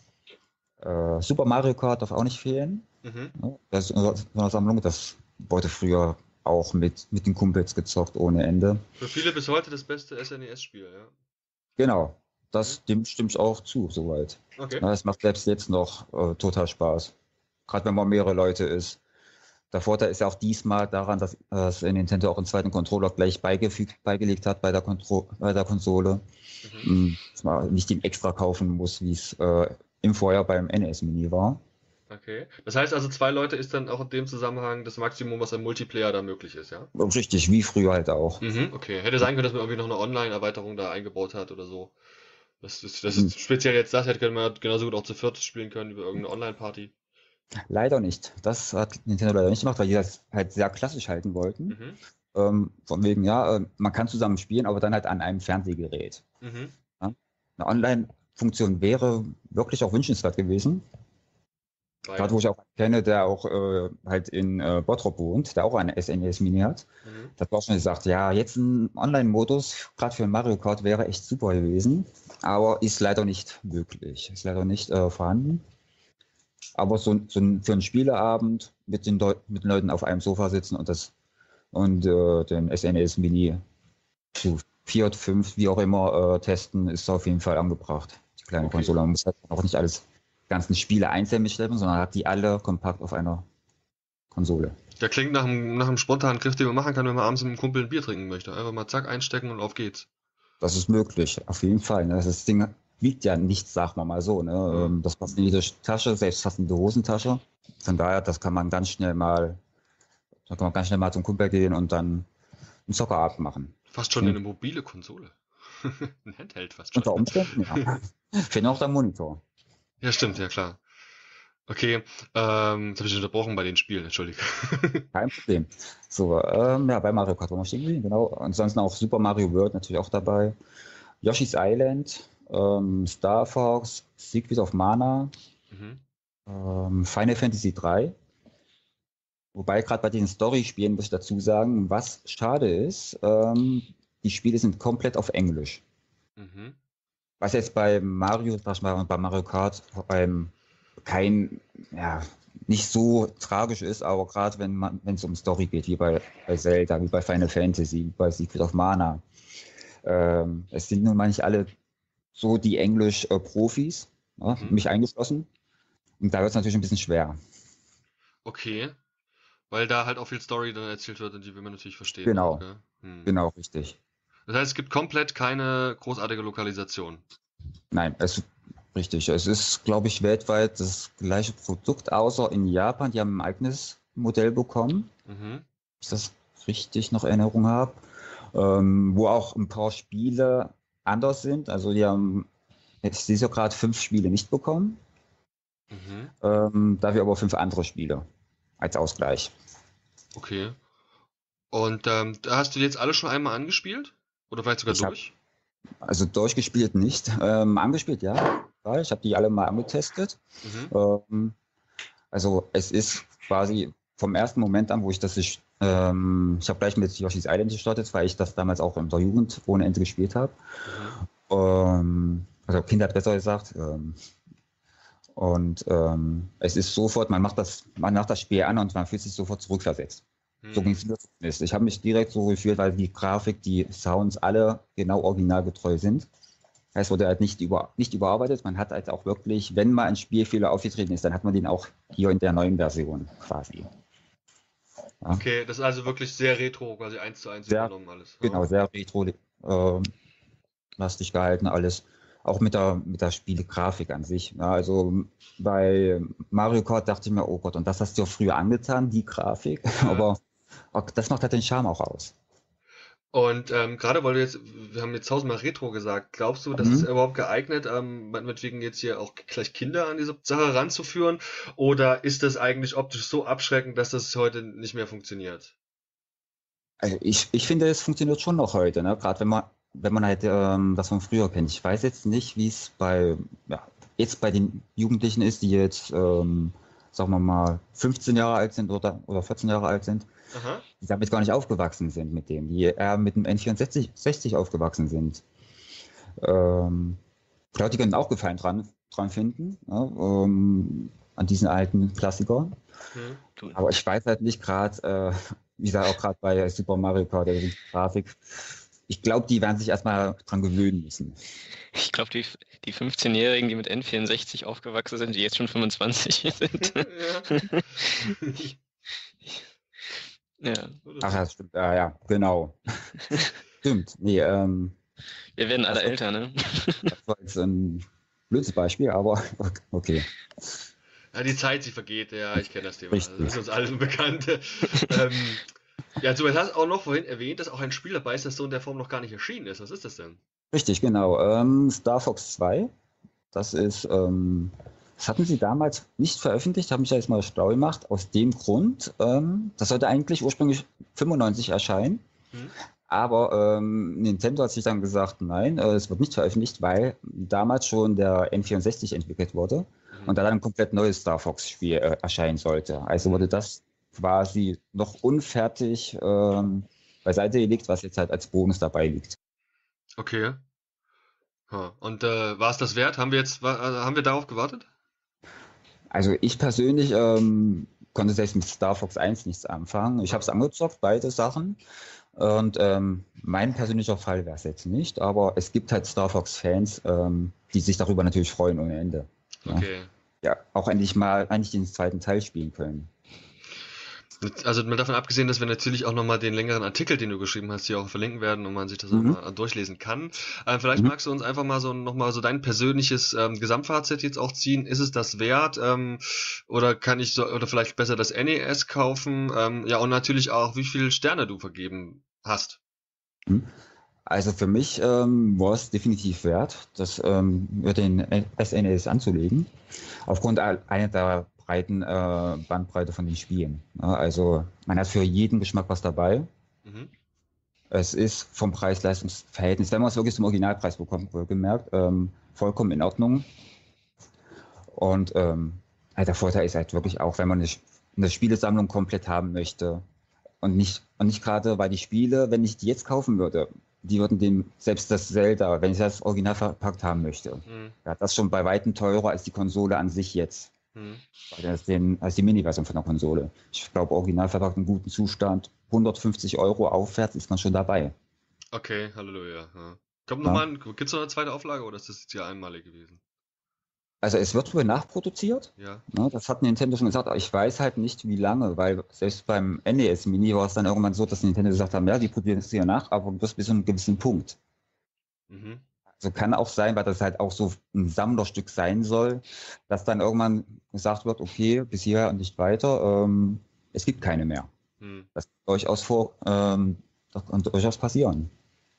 Äh, Super Mario Kart darf auch nicht fehlen. Mhm. Das ist in unserer Sammlung. Das wurde früher auch mit, mit den Kumpels gezockt ohne Ende. Für viele bis heute das beste S N E S-Spiel, ja. Genau, das dem stimme ich auch zu, soweit. Okay. Das macht selbst jetzt noch äh, total Spaß. Gerade wenn man mehrere Leute ist. Der Vorteil ist ja auch diesmal daran, dass äh, Nintendo auch einen zweiten Controller gleich beigefügt, beigelegt hat bei der, Kontro bei der Konsole. Mhm. Dass man nicht den extra kaufen muss, wie es äh, im Vorjahr beim N E S Mini war. Okay. Das heißt also, zwei Leute ist dann auch in dem Zusammenhang das Maximum, was im Multiplayer da möglich ist, ja? Richtig, wie früher halt auch. Mhm, okay. Hätte sein können, dass man irgendwie noch eine Online-Erweiterung da eingebaut hat oder so. Das ist, das ist speziell jetzt das, hätte man genauso gut auch zu viert spielen können über irgendeine Online-Party. Leider nicht. Das hat Nintendo leider nicht gemacht, weil die das halt sehr klassisch halten wollten. Mhm. Ähm, von wegen, ja, äh, man kann zusammen spielen, aber dann halt an einem Fernsehgerät. Mhm. Ja? Eine Online-Funktion wäre wirklich auch wünschenswert gewesen. Weil- Gerade wo ich auch einen kenne, der auch äh, halt in äh, Bottrop wohnt, der auch eine S N E S Mini hat. Mhm. Da hat auch schon gesagt, ja, jetzt ein Online-Modus, gerade für ein Mario Kart, wäre echt super gewesen. Aber ist leider nicht möglich. Ist leider nicht äh, vorhanden. Aber so, so ein, für einen Spieleabend mit den, Deu mit den Leuten auf einem Sofa sitzen und das und äh, den S N E S Mini zu vier, fünf, wie auch immer, äh, testen, ist auf jeden Fall angebracht. Die kleine Okay. Konsole. Man muss halt auch nicht alles ganzen Spiele einzeln mitschleppen, sondern hat die alle kompakt auf einer Konsole. Der klingt nach einem, nach einem spontanen Griff, den man machen kann, wenn man abends mit einem Kumpel ein Bier trinken möchte. Einfach mal zack, einstecken und auf geht's. Das ist möglich, auf jeden Fall. Ne? Das Ding wiegt ja nichts, sagen wir mal so. Ne? Mhm. Das passt in jede Tasche, selbst fast in die Hosentasche. Von daher, das kann man ganz schnell mal, da kann man ganz schnell mal zum Kumpel gehen und dann einen Zockerabend machen. Fast schon Mhm. eine mobile Konsole. Ein Handheld fast schon. Unter Umständen, ja. Fehlt noch der Monitor. Ja, stimmt, ja klar. Okay, ähm, jetzt habe ich unterbrochen bei den Spielen, entschuldige. Kein Problem. So, ähm, ja, bei Mario Kart, wo wir stehen geblieben, genau. Ansonsten auch Super Mario World natürlich auch dabei. Yoshi's Island, ähm, Star Fox, Secret of Mana, Mhm. ähm, Final Fantasy drei. Wobei gerade bei den Story-Spielen muss ich dazu sagen, was schade ist, ähm, die Spiele sind komplett auf Englisch. Mhm. Was jetzt bei Mario, sag ich mal, und bei Mario Kart beim kein, ja, nicht so tragisch ist, aber gerade wenn man, wenn es um Story geht, wie bei, bei Zelda, wie bei Final Fantasy, wie bei Secret of Mana, ähm, es sind nun mal nicht alle so die Englisch-Profis, ja, Mhm. mich eingeschlossen. Und da wird es natürlich ein bisschen schwer. Okay. Weil da halt auch viel Story dann erzählt wird und die will man natürlich verstehen. Genau. auch, gell? Hm. Genau, richtig. Das heißt, es gibt komplett keine großartige Lokalisation. Nein, es richtig. Es ist, glaube ich, weltweit das gleiche Produkt, außer in Japan. Die haben ein eigenes Modell bekommen, Mhm. wenn ich das richtig noch in Erinnerung habe, ähm, wo auch ein paar Spiele anders sind. Also die haben jetzt dieses Jahr gerade fünf Spiele nicht bekommen, Mhm. ähm, dafür aber fünf andere Spiele als Ausgleich. Okay. Und ähm, da hast du jetzt alle schon einmal angespielt? Oder vielleicht sogar Ich hab- durch? Also durchgespielt nicht, ähm, angespielt ja. Ja, ich habe die alle mal angetestet. Mhm. Ähm, also es ist quasi vom ersten Moment an, wo ich das ich, ähm, ich habe gleich mit Yoshi's Island gestartet, weil ich das damals auch in der Jugend ohne Ende gespielt habe. Mhm. Ähm, also Kinder besser gesagt. Ähm, und ähm, es ist sofort, man macht das, man macht das Spiel an und man fühlt sich sofort zurückversetzt. So ging es mir nicht. Ich habe mich direkt so gefühlt, weil die Grafik, die Sounds alle genau originalgetreu sind. Es wurde halt nicht, über, nicht überarbeitet. Man hat halt auch wirklich, wenn mal ein Spielfehler aufgetreten ist, dann hat man den auch hier in der neuen Version quasi. Ja, Okay, das ist also wirklich sehr retro, quasi eins zu eins Sehr- übernommen alles. genau, sehr retro-lastig gehalten alles. Auch mit der, mit der Spielegrafik an sich. Ja, also bei Mario Kart dachte ich mir, oh Gott, und das hast du ja früher angetan, die Grafik. Ja. Aber auch das macht halt den Charme auch aus. Und ähm, gerade weil du jetzt, wir haben jetzt tausendmal Retro gesagt, glaubst du, das Mhm. ist überhaupt geeignet, ähm, meinetwegen jetzt hier auch gleich Kinder an diese Sache ranzuführen? Oder ist das eigentlich optisch so abschreckend, dass das heute nicht mehr funktioniert? Also ich, ich finde, es funktioniert schon noch heute, ne? Gerade wenn man, wenn man halt ähm, das von früher kennt. Ich weiß jetzt nicht, wie es bei, ja, jetzt bei den Jugendlichen ist, die jetzt, ähm, sagen wir mal, fünfzehn Jahre alt sind oder, oder vierzehn Jahre alt sind, Aha. die damit gar nicht aufgewachsen sind mit dem, die eher mit dem N vierundsechzig sechzig aufgewachsen sind. Ähm, ich glaube, die können auch Gefallen dran, dran finden, ja, ähm, an diesen alten Klassikern. Mhm. Aber ich weiß halt nicht gerade, äh, wie gesagt, auch gerade bei Super Mario Kart, der Grafik, ich glaube, die werden sich erstmal dran gewöhnen müssen. Ich glaube, die, die fünfzehnjährigen, die mit N vierundsechzig aufgewachsen sind, die jetzt schon fünfundzwanzig sind. Ja. Ach, das stimmt. Ja, ja, genau. Stimmt. Nee, ähm, Wir werden alle das war- älter, ne? das war jetzt ein blödes Beispiel, aber okay. Ja, die Zeit, sie vergeht, ja, ich kenne das Thema. Richtig. Das ist uns allen bekannt. ähm, ja, du hast auch noch vorhin erwähnt, dass auch ein Spiel dabei ist, das so in der Form noch gar nicht erschienen ist. Was ist das denn? Richtig, genau. Ähm, Star Fox zwei, das ist, ähm, das hatten sie damals nicht veröffentlicht, habe mich da jetzt mal schlau gemacht, aus dem Grund, ähm, das sollte eigentlich ursprünglich fünfundneunzig erscheinen, Hm? aber ähm, Nintendo hat sich dann gesagt, nein, äh, es wird nicht veröffentlicht, weil damals schon der N vierundsechzig entwickelt wurde Mhm. und da dann ein komplett neues Star Fox-Spiel äh, erscheinen sollte. Also wurde das quasi noch unfertig ähm, beiseite gelegt, was jetzt halt als Bonus dabei liegt. Okay. Ha. Und äh, war es das wert? Haben wir jetzt, wa- äh, haben wir darauf gewartet? Also ich persönlich ähm, konnte selbst mit Star Fox eins nichts anfangen. Ich habe es angezockt, beide Sachen. Und ähm, mein persönlicher Fall wäre es jetzt nicht, aber es gibt halt Star Fox-Fans, ähm, die sich darüber natürlich freuen ohne Ende. Ja. Okay. Ja, auch endlich mal eigentlich den zweiten Teil spielen können. Also mal davon abgesehen, dass wir natürlich auch nochmal den längeren Artikel, den du geschrieben hast, hier auch verlinken werden und man sich das auch Mhm. mal durchlesen kann. Äh, vielleicht Mhm. magst du uns einfach mal so nochmal so dein persönliches ähm, Gesamtfazit jetzt auch ziehen. Ist es das wert? Ähm, oder kann ich so, oder vielleicht besser das N E S kaufen? Ähm, ja, und natürlich auch, wie viele Sterne du vergeben hast. Also für mich ähm, war es definitiv wert, das ähm, über den S N E S anzulegen, aufgrund all- einer der breiten äh, Bandbreite von den Spielen. Ja, also man hat für jeden Geschmack was dabei. Mhm. Es ist vom Preis-Leistungs-Verhältnis, wenn man es wirklich zum Originalpreis bekommt, wohlgemerkt, ähm, vollkommen in Ordnung. Und ähm, halt der Vorteil ist halt wirklich auch, wenn man eine, eine Spielesammlung komplett haben möchte und nicht, und nicht gerade, weil die Spiele, wenn ich die jetzt kaufen würde, die würden dem, selbst das Zelda, wenn ich das original verpackt haben möchte, Mhm. ja, das ist schon bei weitem teurer als die Konsole an sich jetzt. Mhm. Weil das den, als die Mini-Version von der Konsole. Ich glaube, original verpackt in gutem Zustand, hundertfünfzig Euro aufwärts ist man schon dabei. Okay, Halleluja. Ja. Kommt Ja. noch mal, ein- gibt's noch eine zweite Auflage oder ist das jetzt hier einmalig gewesen? Also es wird wohl nachproduziert. Ja. Ne, das hat Nintendo schon gesagt, aber ich weiß halt nicht, wie lange, weil selbst beim N E S Mini war es dann irgendwann so, dass Nintendo gesagt haben, ja, die produzieren nach, aber bloß bis zu einem gewissen Punkt. Mhm. Also kann auch sein, weil das halt auch so ein Sammlerstück sein soll, dass dann irgendwann gesagt wird, okay, bis hierher und nicht weiter, ähm, es gibt keine mehr. Hm. Das kann durchaus vor, ähm, das kann durchaus passieren.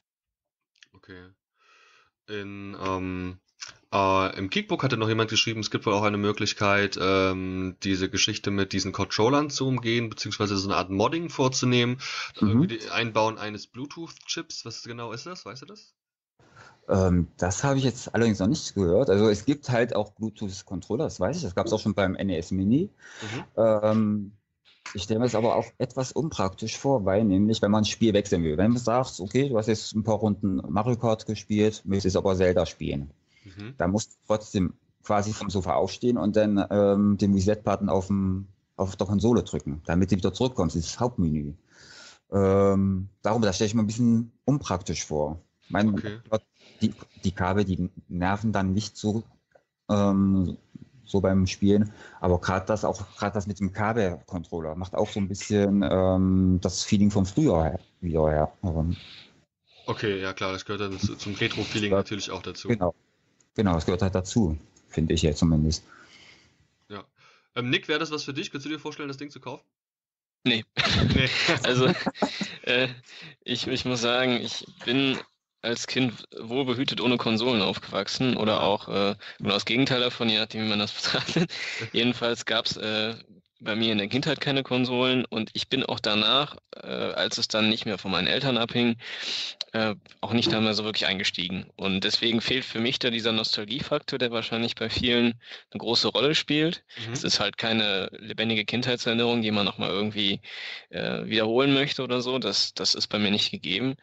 Okay. In, ähm, äh, im Geekbook hatte noch jemand geschrieben, es gibt wohl auch eine Möglichkeit, ähm, diese Geschichte mit diesen Controllern zu umgehen, beziehungsweise so eine Art Modding vorzunehmen. Mhm. Irgendwie die Einbauen eines Bluetooth-Chips. Was genau ist das? Weißt du das? Ähm, das habe ich jetzt allerdings noch nicht gehört. Also es gibt halt auch Bluetooth-Controller, das weiß ich, das gab es auch schon beim N E S Mini. Mhm. Ähm, ich stelle mir es aber auch etwas unpraktisch vor, weil nämlich, wenn man ein Spiel wechseln will, wenn du sagst, okay, du hast jetzt ein paar Runden Mario Kart gespielt, möchtest aber Zelda spielen, Mhm. dann musst du trotzdem quasi vom Sofa aufstehen und dann ähm, den Reset-Button auf, dem, auf der Konsole drücken, damit du wieder zurückkommst, dieses Hauptmenü. Ähm, darum, das stelle ich mir ein bisschen unpraktisch vor. Mein, Okay. die, die Kabel, die nerven dann nicht so, ähm, so beim Spielen, aber gerade das auch gerade das mit dem Kabelcontroller macht auch so ein bisschen ähm, das Feeling vom früher her, wieder her. Ähm, Okay, ja klar, das gehört dann zu, zum Retro-Feeling Ja. natürlich auch dazu. genau, genau, das gehört halt dazu, finde ich jetzt zumindest. Ja. Ähm, Nick, wäre das was für dich? Könntest du dir vorstellen, das Ding zu kaufen? Nee. Nee. Also, äh, ich, ich muss sagen, ich bin als Kind wohlbehütet ohne Konsolen aufgewachsen oder auch äh, genau das Gegenteil davon, je nachdem, wie man das betrachtet. Jedenfalls gab es äh, bei mir in der Kindheit keine Konsolen und ich bin auch danach, äh, als es dann nicht mehr von meinen Eltern abhing, äh, auch nicht einmal so wirklich eingestiegen. Und deswegen fehlt für mich da dieser Nostalgiefaktor, der wahrscheinlich bei vielen eine große Rolle spielt. Mhm. Es ist halt keine lebendige Kindheitserinnerung, die man nochmal irgendwie äh, wiederholen möchte oder so. Das, das ist bei mir nicht gegeben.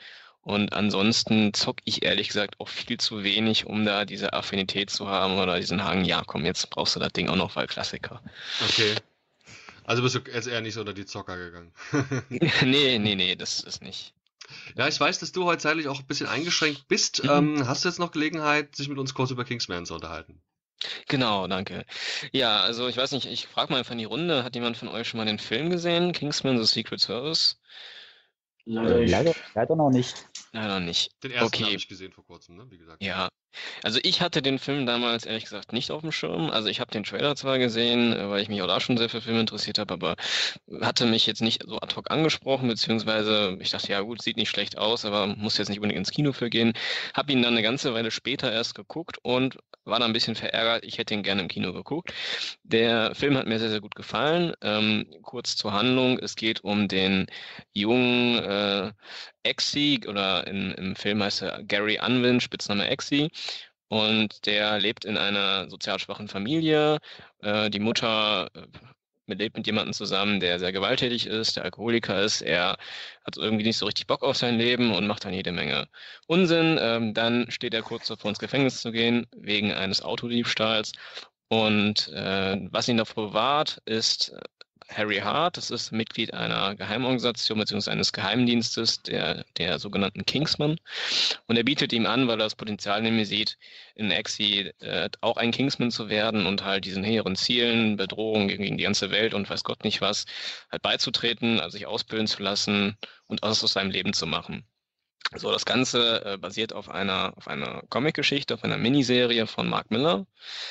Und ansonsten zock ich ehrlich gesagt auch viel zu wenig, um da diese Affinität zu haben oder diesen Hang, ja komm, jetzt brauchst du das Ding auch noch, weil Klassiker. Okay. Also bist du jetzt eher nicht so unter die Zocker gegangen. Nee, nee, nee, das ist nicht. Ja, ich weiß, dass du heute zeitlich auch ein bisschen eingeschränkt bist. Mhm. Ähm, hast du jetzt noch Gelegenheit, sich mit uns kurz über Kingsman zu unterhalten? Genau, danke. Ja, also ich weiß nicht, ich frage mal einfach in die Runde, hat jemand von euch schon mal den Film gesehen, Kingsman: The Secret Service? Leider, Äh, ich, leider, leider noch nicht. Leider nicht. Den ersten Okay. habe ich gesehen vor kurzem, ne? Wie gesagt. Ja, also ich hatte den Film damals ehrlich gesagt nicht auf dem Schirm. Also ich habe den Trailer zwar gesehen, äh, weil ich mich auch da schon sehr für Filme interessiert habe, aber hatte mich jetzt nicht so ad hoc angesprochen, beziehungsweise ich dachte, ja gut, sieht nicht schlecht aus, aber muss jetzt nicht unbedingt ins Kino für gehen. Habe ihn dann eine ganze Weile später erst geguckt und war da ein bisschen verärgert. Ich hätte ihn gerne im Kino geguckt. Der Film hat mir sehr, sehr gut gefallen. Ähm, kurz zur Handlung. Es geht um den jungen äh, Exi, oder in, im Film heißt er Gary Unwin, Spitzname Exi. Und der lebt in einer sozial schwachen Familie. Äh, die Mutter äh, lebt mit jemandem zusammen, der sehr gewalttätig ist, der Alkoholiker ist. Er hat irgendwie nicht so richtig Bock auf sein Leben und macht dann jede Menge Unsinn. Ähm, dann steht er kurz davor, ins Gefängnis zu gehen, wegen eines Autodiebstahls. Und äh, was ihn davor bewahrt, ist Harry Hart. Das ist Mitglied einer Geheimorganisation bzw. eines Geheimdienstes, der, der sogenannten Kingsman. Und er bietet ihm an, weil er das Potenzial in ihm sieht, in Exi äh, auch ein Kingsman zu werden und halt diesen höheren Zielen, Bedrohungen gegen die ganze Welt und weiß Gott nicht was, halt beizutreten, also sich ausbilden zu lassen und aus seinem Leben zu machen. So, das Ganze äh, basiert auf einer, auf einer Comic-Geschichte, auf einer Miniserie von Mark Millar,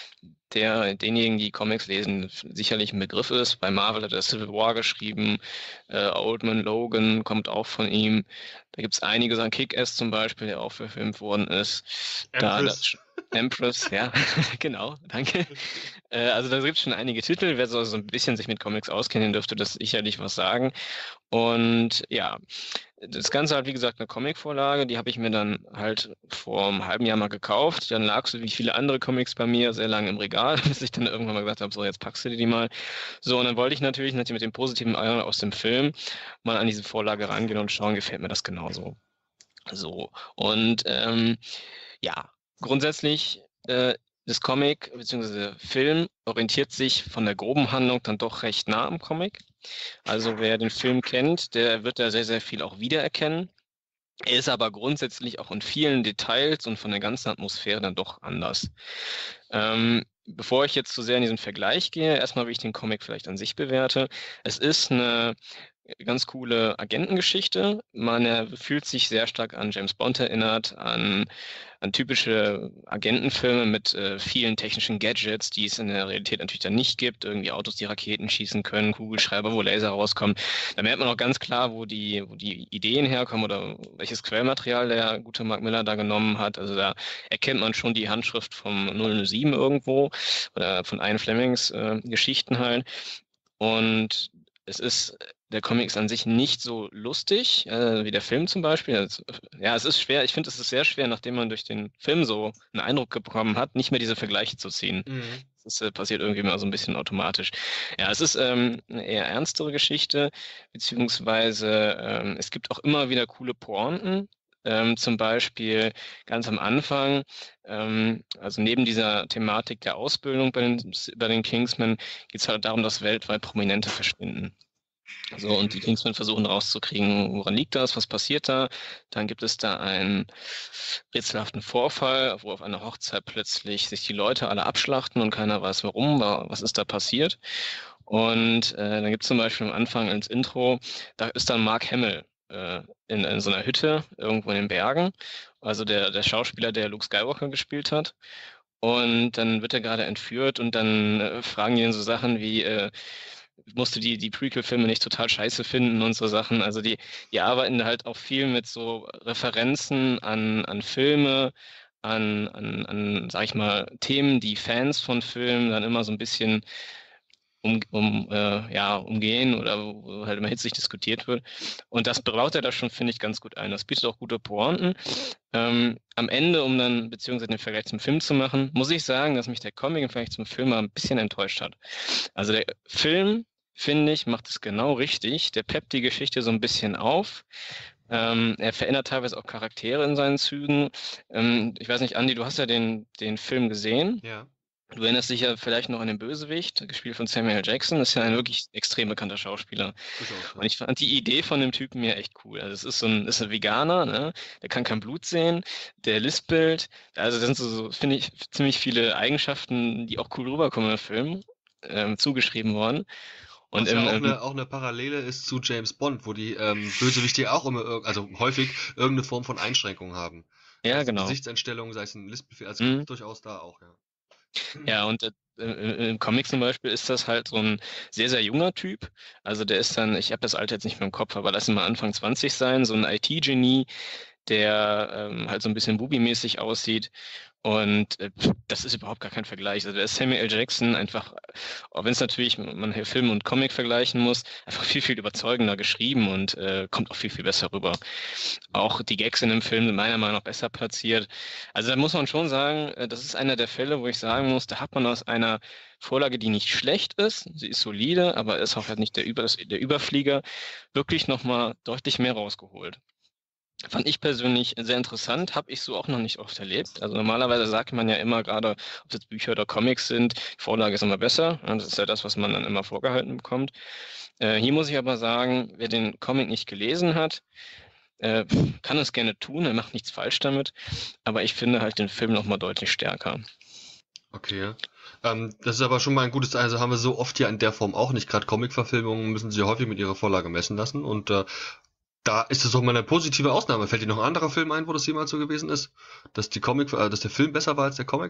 der denjenigen, die Comics lesen, sicherlich ein Begriff ist. Bei Marvel hat er Civil War geschrieben, äh, Old Man Logan kommt auch von ihm. Da gibt es einige Sachen, Kick-Ass zum Beispiel, der auch verfilmt worden ist. Da, Empress. Da, Empress, ja, genau, danke. Äh, also da gibt es schon einige Titel. Wer so, so ein bisschen sich mit Comics auskennt, dürfte das sicherlich was sagen. Und ja, das Ganze hat, wie gesagt, eine Comicvorlage, die habe ich mir dann halt vor einem halben Jahr mal gekauft. Dann lag so wie viele andere Comics bei mir sehr lange im Regal, bis ich dann irgendwann mal gesagt habe, so jetzt packst du dir die mal. So, und dann wollte ich natürlich, natürlich mit dem positiven Eindruck aus dem Film mal an diese Vorlage rangehen und schauen, gefällt mir das genauso. So, und ähm, ja, grundsätzlich äh, das Comic bzw. Film orientiert sich von der groben Handlung dann doch recht nah am Comic. Also wer den Film kennt, der wird da sehr, sehr viel auch wiedererkennen. Er ist aber grundsätzlich auch in vielen Details und von der ganzen Atmosphäre dann doch anders. Ähm, bevor ich jetzt zu sehr in diesen Vergleich gehe, erstmal, wie ich den Comic vielleicht an sich bewerte. Es ist eine ganz coole Agentengeschichte. Man äh, fühlt sich sehr stark an James Bond erinnert, an, an typische Agentenfilme mit äh, vielen technischen Gadgets, die es in der Realität natürlich dann nicht gibt. Irgendwie Autos, die Raketen schießen können, Kugelschreiber, wo Laser rauskommen. Da merkt man auch ganz klar, wo die, wo die Ideen herkommen oder welches Quellmaterial der gute Mark Millar da genommen hat. Also da erkennt man schon die Handschrift vom null null sieben irgendwo oder von Ian Flemings äh, Geschichten halt. Und es ist, der Comic ist an sich nicht so lustig, äh, wie der Film zum Beispiel. Also, ja, es ist schwer, ich finde, es ist sehr schwer, nachdem man durch den Film so einen Eindruck bekommen hat, nicht mehr diese Vergleiche zu ziehen. Mhm. Das äh, passiert irgendwie mal so ein bisschen automatisch. Ja, es ist ähm, eine eher ernstere Geschichte, beziehungsweise ähm, es gibt auch immer wieder coole Pointen. Ähm, zum Beispiel ganz am Anfang, ähm, also neben dieser Thematik der Ausbildung bei den, bei den Kingsmen, geht es halt darum, dass weltweit Prominente verschwinden. So, und die Kingsmen versuchen rauszukriegen, woran liegt das, was passiert da. Dann gibt es da einen rätselhaften Vorfall, wo auf einer Hochzeit plötzlich sich die Leute alle abschlachten und keiner weiß warum, was ist da passiert. Und äh, dann gibt es zum Beispiel am Anfang ins Intro, da ist dann Mark Hamill äh, in, in so einer Hütte irgendwo in den Bergen, also der, der Schauspieler, der Luke Skywalker gespielt hat. Und dann wird er gerade entführt und dann äh, fragen die ihn so Sachen wie, äh, musst du die, die Prequel-Filme nicht total scheiße finden und so Sachen. Also die, die arbeiten halt auch viel mit so Referenzen an, an Filme, an, an, an, sag ich mal, Themen, die Fans von Filmen dann immer so ein bisschen um, um, äh, ja, umgehen oder wo halt immer hitzig diskutiert wird. Und das baut er da schon, finde ich, ganz gut ein. Das bietet auch gute Pointen. Ähm, am Ende, um dann beziehungsweise den Vergleich zum Film zu machen, muss ich sagen, dass mich der Comic im Vergleich zum Film mal ein bisschen enttäuscht hat. Also der Film, finde ich, macht es genau richtig. Der peppt die Geschichte so ein bisschen auf Ähm, er verändert teilweise auch Charaktere in seinen Zügen. Ähm, ich weiß nicht, Andi, du hast ja den, den Film gesehen. Ja. Du erinnerst dich ja vielleicht noch an den Bösewicht, gespielt von Samuel Jackson. Das ist ja ein wirklich extrem bekannter Schauspieler. Durchaus, ja. Und ich fand die Idee von dem Typen ja echt cool. Also es ist so ein, ist ein Veganer, ne? Der kann kein Blut sehen, der lispelt. Also das sind so, so finde ich, ziemlich viele Eigenschaften, die auch cool rüberkommen im Film, ähm, zugeschrieben worden. Und Was im, ja auch im, eine, auch eine Parallele ist zu James Bond, wo die ähm, Bösewichte ja auch immer, irg- also häufig irgendeine Form von Einschränkung haben. Sei ja, es eine genau. Gesichtseinstellung, sei es ein Lispbefehl, also Mhm. gibt's durchaus da auch, ja. Ja, und äh, äh, im Comic zum Beispiel ist das halt so ein sehr, sehr junger Typ. Also der ist dann, ich habe das Alter jetzt nicht mehr im Kopf, aber lass ihn mal Anfang zwanzig sein, so ein I T-Genie, der ähm, halt so ein bisschen Bubi-mäßig aussieht. Und äh, das ist überhaupt gar kein Vergleich. Also der ist Samuel L. Jackson einfach, auch wenn es natürlich man hier Film und Comic vergleichen muss, einfach viel, viel überzeugender geschrieben und äh, kommt auch viel, viel besser rüber. Auch die Gags in dem Film sind meiner Meinung nach besser platziert. Also da muss man schon sagen, äh, das ist einer der Fälle, wo ich sagen muss, da hat man aus einer Vorlage, die nicht schlecht ist, sie ist solide, aber ist auch halt nicht der, Über, der Überflieger, wirklich nochmal deutlich mehr rausgeholt. Fand ich persönlich sehr interessant, habe ich so auch noch nicht oft erlebt. Also normalerweise sagt man ja immer, gerade ob es jetzt Bücher oder Comics sind, die Vorlage ist immer besser. Ja, das ist ja das, was man dann immer vorgehalten bekommt. Äh, hier muss ich aber sagen, wer den Comic nicht gelesen hat, äh, kann es gerne tun, er macht nichts falsch damit. Aber ich finde halt den Film nochmal deutlich stärker. Okay, ja. Ähm, das ist aber schon mal ein gutes, also haben wir so oft ja in der Form auch nicht. Gerade Comic-Verfilmungen müssen sich ja häufig mit ihrer Vorlage messen lassen und äh, da ist es doch mal eine positive Ausnahme. Fällt dir noch ein anderer Film ein, wo das jemals so gewesen ist, dass die Comic, äh, dass der Film besser war als der Comic?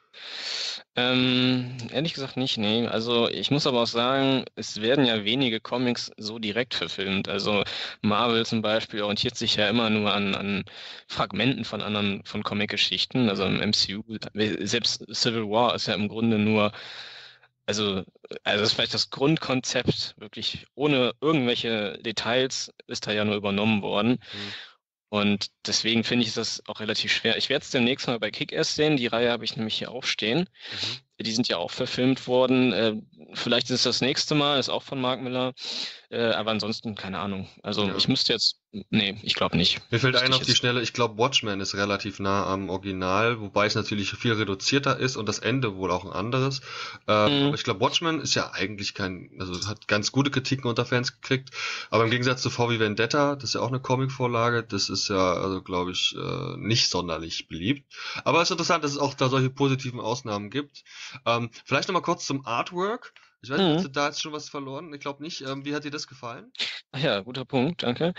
Ähm, ehrlich gesagt nicht, nee. Also ich muss aber auch sagen, es werden ja wenige Comics so direkt verfilmt. Also Marvel zum Beispiel orientiert sich ja immer nur an, an Fragmenten von anderen, von Comic-Geschichten. Also im M C U, selbst Civil War ist ja im Grunde nur, also, also das ist vielleicht das Grundkonzept, wirklich ohne irgendwelche Details ist da ja nur übernommen worden. Hm. Und deswegen finde ich das auch relativ schwer. Ich werde es demnächst mal bei Kick-Ass sehen. Die Reihe habe ich nämlich hier auch stehen. Mhm. Die sind ja auch verfilmt worden. Äh, vielleicht ist es das nächste Mal, ist auch von Mark Miller. Äh, aber ansonsten keine Ahnung. Also Ja. ich müsste jetzt, nee, ich glaube nicht. Mir fällt Müsste ein ich auf die jetzt- Schnelle, ich glaube Watchmen ist relativ nah am Original, wobei es natürlich viel reduzierter ist und das Ende wohl auch ein anderes. Äh, Mhm. Aber ich glaube Watchmen ist ja eigentlich kein, also hat ganz gute Kritiken unter Fans gekriegt, aber im Gegensatz zu V wie Vendetta, das ist ja auch eine Comicvorlage, das ist ja, also glaube ich, äh, nicht sonderlich beliebt. Aber es ist interessant, dass es auch da solche positiven Ausnahmen gibt. Ähm, vielleicht nochmal kurz zum Artwork. Ich weiß nicht, Mhm. hast du da jetzt schon was verloren? Ich glaube nicht. Ähm, wie hat dir das gefallen? Ach ja, guter Punkt, danke.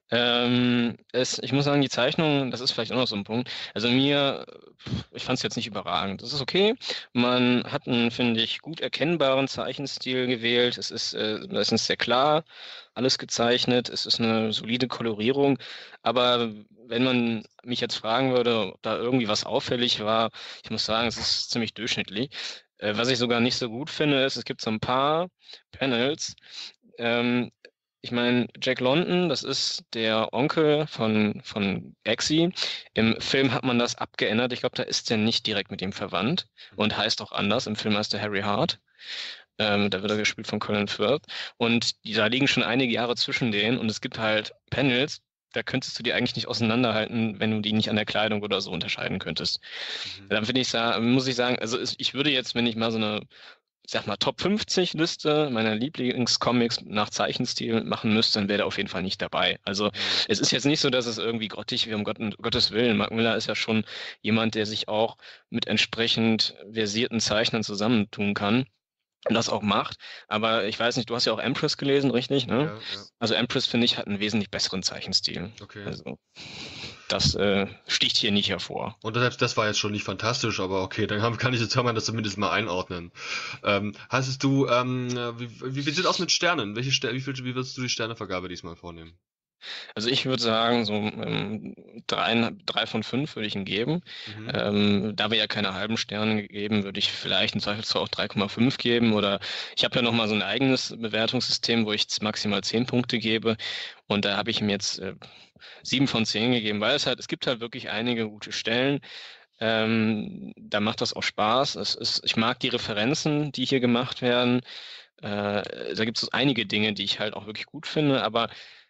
Ähm, es, ich muss sagen, die Zeichnung, das ist vielleicht auch noch so ein Punkt. Also mir, ich fand es jetzt nicht überragend. Das ist okay. Man hat einen, finde ich, gut erkennbaren Zeichenstil gewählt. Es ist, äh, es ist sehr klar alles gezeichnet. Es ist eine solide Kolorierung. Aber wenn man mich jetzt fragen würde, ob da irgendwie was auffällig war, ich muss sagen, es ist ziemlich durchschnittlich. Äh, was ich sogar nicht so gut finde, ist, es gibt so ein paar Panels, ähm, ich meine, Jack London, das ist der Onkel von, von Exy. Im Film hat man das abgeändert. Ich glaube, da ist er nicht direkt mit ihm verwandt und heißt auch anders. Im Film heißt er Harry Hart. Ähm, da wird er gespielt von Colin Firth. Und die, da liegen schon einige Jahre zwischen denen und es gibt halt Panels, da könntest du die eigentlich nicht auseinanderhalten, wenn du die nicht an der Kleidung oder so unterscheiden könntest. Mhm. Dann finde ich, sa- muss ich sagen, also es- ich würde jetzt, wenn ich mal so eine, ich sag mal, Top fünfzig Liste meiner Lieblingscomics nach Zeichenstil machen müsste, dann wäre der auf jeden Fall nicht dabei. Also Mhm. es ist jetzt nicht so, dass es irgendwie grottig wie um Gott, um Gottes Willen. Mark Miller ist ja schon jemand, der sich auch mit entsprechend versierten Zeichnern zusammentun kann und das auch macht. Aber ich weiß nicht, du hast ja auch Empress gelesen, richtig? Ne? Ja, ja, Also Empress, finde ich, hat einen wesentlich besseren Zeichenstil. okay. Also das äh, sticht hier nicht hervor. Und selbst das war jetzt schon nicht fantastisch, aber okay, dann haben, kann ich jetzt kann man das zumindest mal einordnen. Ähm, hast du, ähm, wie, wie, wie sieht es aus mit Sternen? Welche Ster wie, viel, wie würdest du die Sternevergabe diesmal vornehmen? Also ich würde sagen, so ähm, drei, drei von fünf würde ich ihm geben. Mhm. Ähm, da wir ja keine halben Sterne gegeben, würde ich vielleicht im Zweifelsfall auch drei Komma fünf geben. Oder ich habe ja nochmal so ein eigenes Bewertungssystem, wo ich maximal zehn Punkte gebe. Und da habe ich ihm jetzt äh, sieben von zehn gegeben, weil es halt, es gibt halt wirklich einige gute Stellen. Ähm, da macht das auch Spaß. Es ist, ich mag die Referenzen, die hier gemacht werden. Äh, da gibt es einige Dinge, die ich halt auch wirklich gut finde, aber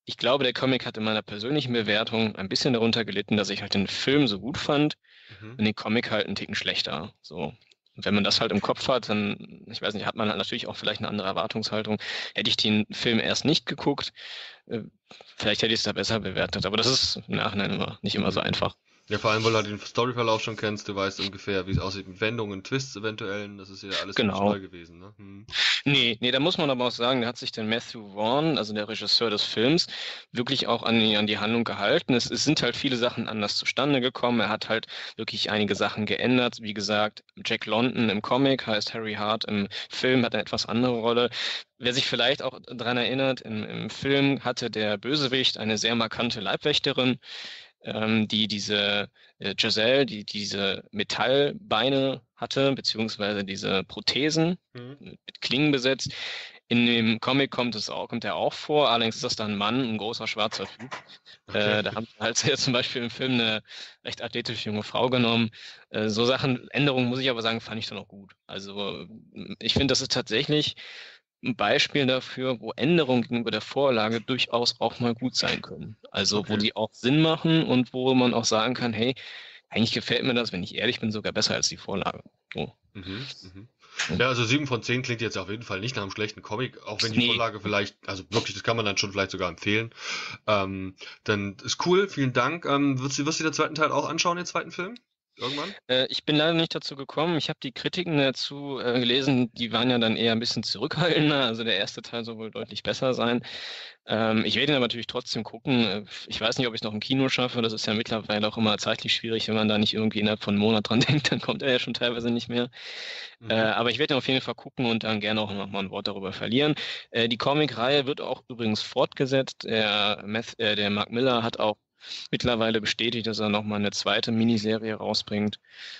ich glaube, der Comic hat in meiner persönlichen Bewertung ein bisschen darunter gelitten, dass ich halt den Film so gut fand Mhm. und den Comic halt einen Ticken schlechter. So. Und wenn man das halt im Kopf hat, dann, ich weiß nicht, hat man halt natürlich auch vielleicht eine andere Erwartungshaltung. Hätte ich den Film erst nicht geguckt, äh, vielleicht hätte ich es da besser bewertet. Aber das ist im Nachhinein immer nicht immer so einfach. Ja, vor allem, weil du halt den Storyverlauf schon kennst, du weißt ungefähr, wie es aussieht mit Wendungen, Twists eventuellen, das ist ja alles ziemlich Genau. neu gewesen, ne? Hm. Nee, nee, da muss man aber auch sagen, da hat sich der Matthew Vaughn, also der Regisseur des Films, wirklich auch an die, an die Handlung gehalten. Es, es sind halt viele Sachen anders zustande gekommen. Er hat halt wirklich einige Sachen geändert. Wie gesagt, Jack London im Comic heißt Harry Hart, im Film hat eine etwas andere Rolle. Wer sich vielleicht auch daran erinnert, im, im Film hatte der Bösewicht eine sehr markante Leibwächterin, ähm, die diese äh, Giselle, die diese Metallbeine hatte, beziehungsweise diese Prothesen Mhm. mit Klingen besetzt. In dem Comic kommt es auch, kommt er auch vor, allerdings ist das dann ein Mann, ein großer schwarzer Typ. Okay. Äh, da haben halt ja zum Beispiel im Film eine recht athletische junge Frau genommen. Äh, so Sachen, Änderungen muss ich aber sagen, fand ich dann auch gut. Also ich finde, das ist tatsächlich ein Beispiel dafür, wo Änderungen gegenüber der Vorlage durchaus auch mal gut sein können. Also Okay. wo die auch Sinn machen und wo man auch sagen kann, hey, eigentlich gefällt mir das, wenn ich ehrlich bin, sogar besser als die Vorlage. So. Mhm, mhm. Ja, also sieben von zehn klingt jetzt auf jeden Fall nicht nach einem schlechten Comic, auch wenn die Nee. Vorlage vielleicht, also wirklich, das kann man dann schon vielleicht sogar empfehlen. Ähm, dann ist cool, vielen Dank. Ähm, wirst du, wirst du den zweiten Teil auch anschauen, den zweiten Film? Irgendwann? Äh, ich bin leider nicht dazu gekommen. Ich habe die Kritiken dazu äh, gelesen, die waren ja dann eher ein bisschen zurückhaltender. Also der erste Teil soll wohl deutlich besser sein. Ähm, ich werde ihn aber natürlich trotzdem gucken. Äh, Ich weiß nicht, ob ich es noch im Kino schaffe. Das ist ja mittlerweile auch immer zeitlich schwierig, wenn man da nicht irgendwie innerhalb von einem Monat dran denkt, dann kommt er ja schon teilweise nicht mehr. Mhm. Äh, aber ich werde ihn auf jeden Fall gucken und dann gerne auch noch mal ein Wort darüber verlieren. Äh, die Comic-Reihe wird auch übrigens fortgesetzt. Der, Math, äh, der Mark Miller hat auch mittlerweile bestätigt, dass er nochmal eine zweite Miniserie rausbringt.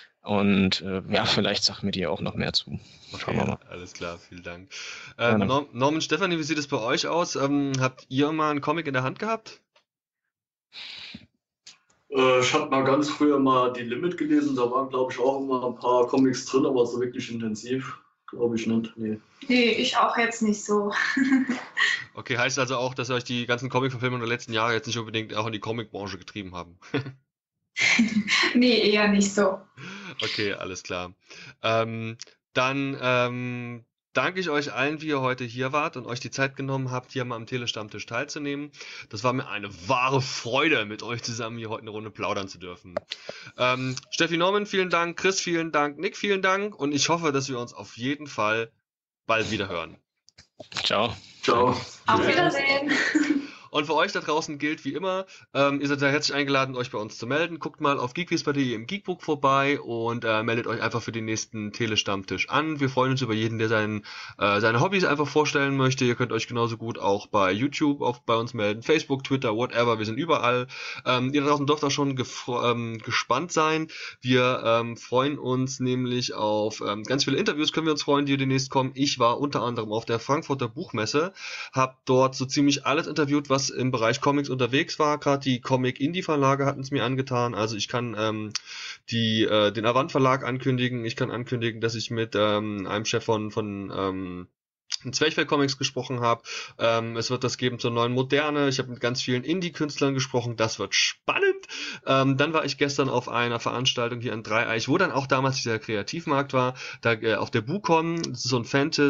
Und äh, ja, vielleicht sagt mir die auch noch mehr zu. Schauen wir Okay, mal. alles klar, vielen Dank. Gerne. Ähm, Norm, Norman, Stefanie, wie sieht es bei euch aus? Ähm, habt ihr mal einen Comic in der Hand gehabt? Äh, ich habe mal ganz früher mal die Limit gelesen, da waren glaube ich auch immer ein paar Comics drin, aber so wirklich intensiv glaube ich nicht. Nee. Nee, ich auch jetzt nicht so. Okay, heißt also auch, dass euch die ganzen Comic-Verfilmungen der letzten Jahre jetzt nicht unbedingt auch in die Comic-Branche getrieben haben. Nee, eher nicht so. Okay, alles klar. Ähm, dann ähm, danke ich euch allen, wie ihr heute hier wart und euch die Zeit genommen habt, hier mal am Telestammtisch teilzunehmen. Das war mir eine wahre Freude, mit euch zusammen hier heute eine Runde plaudern zu dürfen. Ähm, Steffi, Norman, vielen Dank. Chris, vielen Dank. Nick, vielen Dank. Und ich hoffe, dass wir uns auf jeden Fall bald wieder hören. Ciao. Ciao. Auf Wiedersehen. Und für euch da draußen gilt wie immer, ähm, ihr seid sehr herzlich eingeladen, euch bei uns zu melden. Guckt mal auf geekwiz punkt de im Geekbook vorbei und äh, meldet euch einfach für den nächsten Telestammtisch an. Wir freuen uns über jeden, der seinen, äh, seine Hobbys einfach vorstellen möchte. Ihr könnt euch genauso gut auch bei YouTube auf, bei uns melden, Facebook, Twitter, whatever, wir sind überall. Ähm, ihr da draußen dürft auch schon ähm, gespannt sein. Wir ähm, freuen uns nämlich auf ähm, ganz viele Interviews, können wir uns freuen, die demnächst kommen. Ich war unter anderem auf der Frankfurter Buchmesse, habe dort so ziemlich alles interviewt, was im Bereich Comics unterwegs war. Gerade die Comic-Indie-Verlage hatten es mir angetan. Also ich kann ähm, die äh, den Avant-Verlag ankündigen. Ich kann ankündigen, dass ich mit ähm, einem Chef von von ähm, Zwerchfell Comics gesprochen habe. Ähm, es wird das geben zur neuen Moderne. Ich habe mit ganz vielen Indie-Künstlern gesprochen. Das wird spannend. Ähm, dann war ich gestern auf einer Veranstaltung hier in Dreieich, wo dann auch damals dieser Kreativmarkt war. Da äh, auf der BuchCon, das ist so ein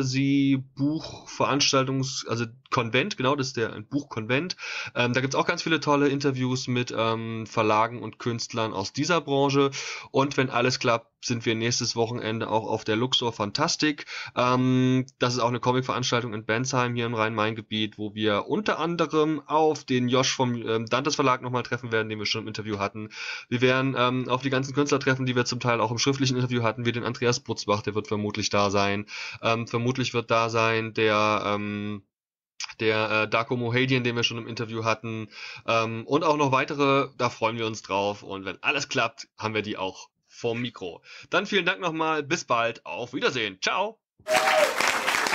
Fantasy-Buch-Veranstaltungs-, also Konvent, genau, das ist der ein Buchkonvent. Ähm, da gibt's auch ganz viele tolle Interviews mit ähm, Verlagen und Künstlern aus dieser Branche. Und wenn alles klappt, sind wir nächstes Wochenende auch auf der Luxor Fantastik. Ähm, das ist auch eine Comic-Veranstaltung in Bensheim hier im Rhein-Main-Gebiet, wo wir unter anderem auf den Josh vom ähm, Dantes Verlag nochmal treffen werden, den wir schon im Interview hatten. Wir werden ähm, auf die ganzen Künstler treffen, die wir zum Teil auch im schriftlichen Interview hatten, wie den Andreas Butzbach, der wird vermutlich da sein. Ähm, vermutlich wird da sein der ähm, der äh, Darko Mohadian, den wir schon im Interview hatten, ähm, und auch noch weitere, da freuen wir uns drauf. Und wenn alles klappt, haben wir die auch vorm Mikro. Dann vielen Dank nochmal, bis bald, auf Wiedersehen, ciao!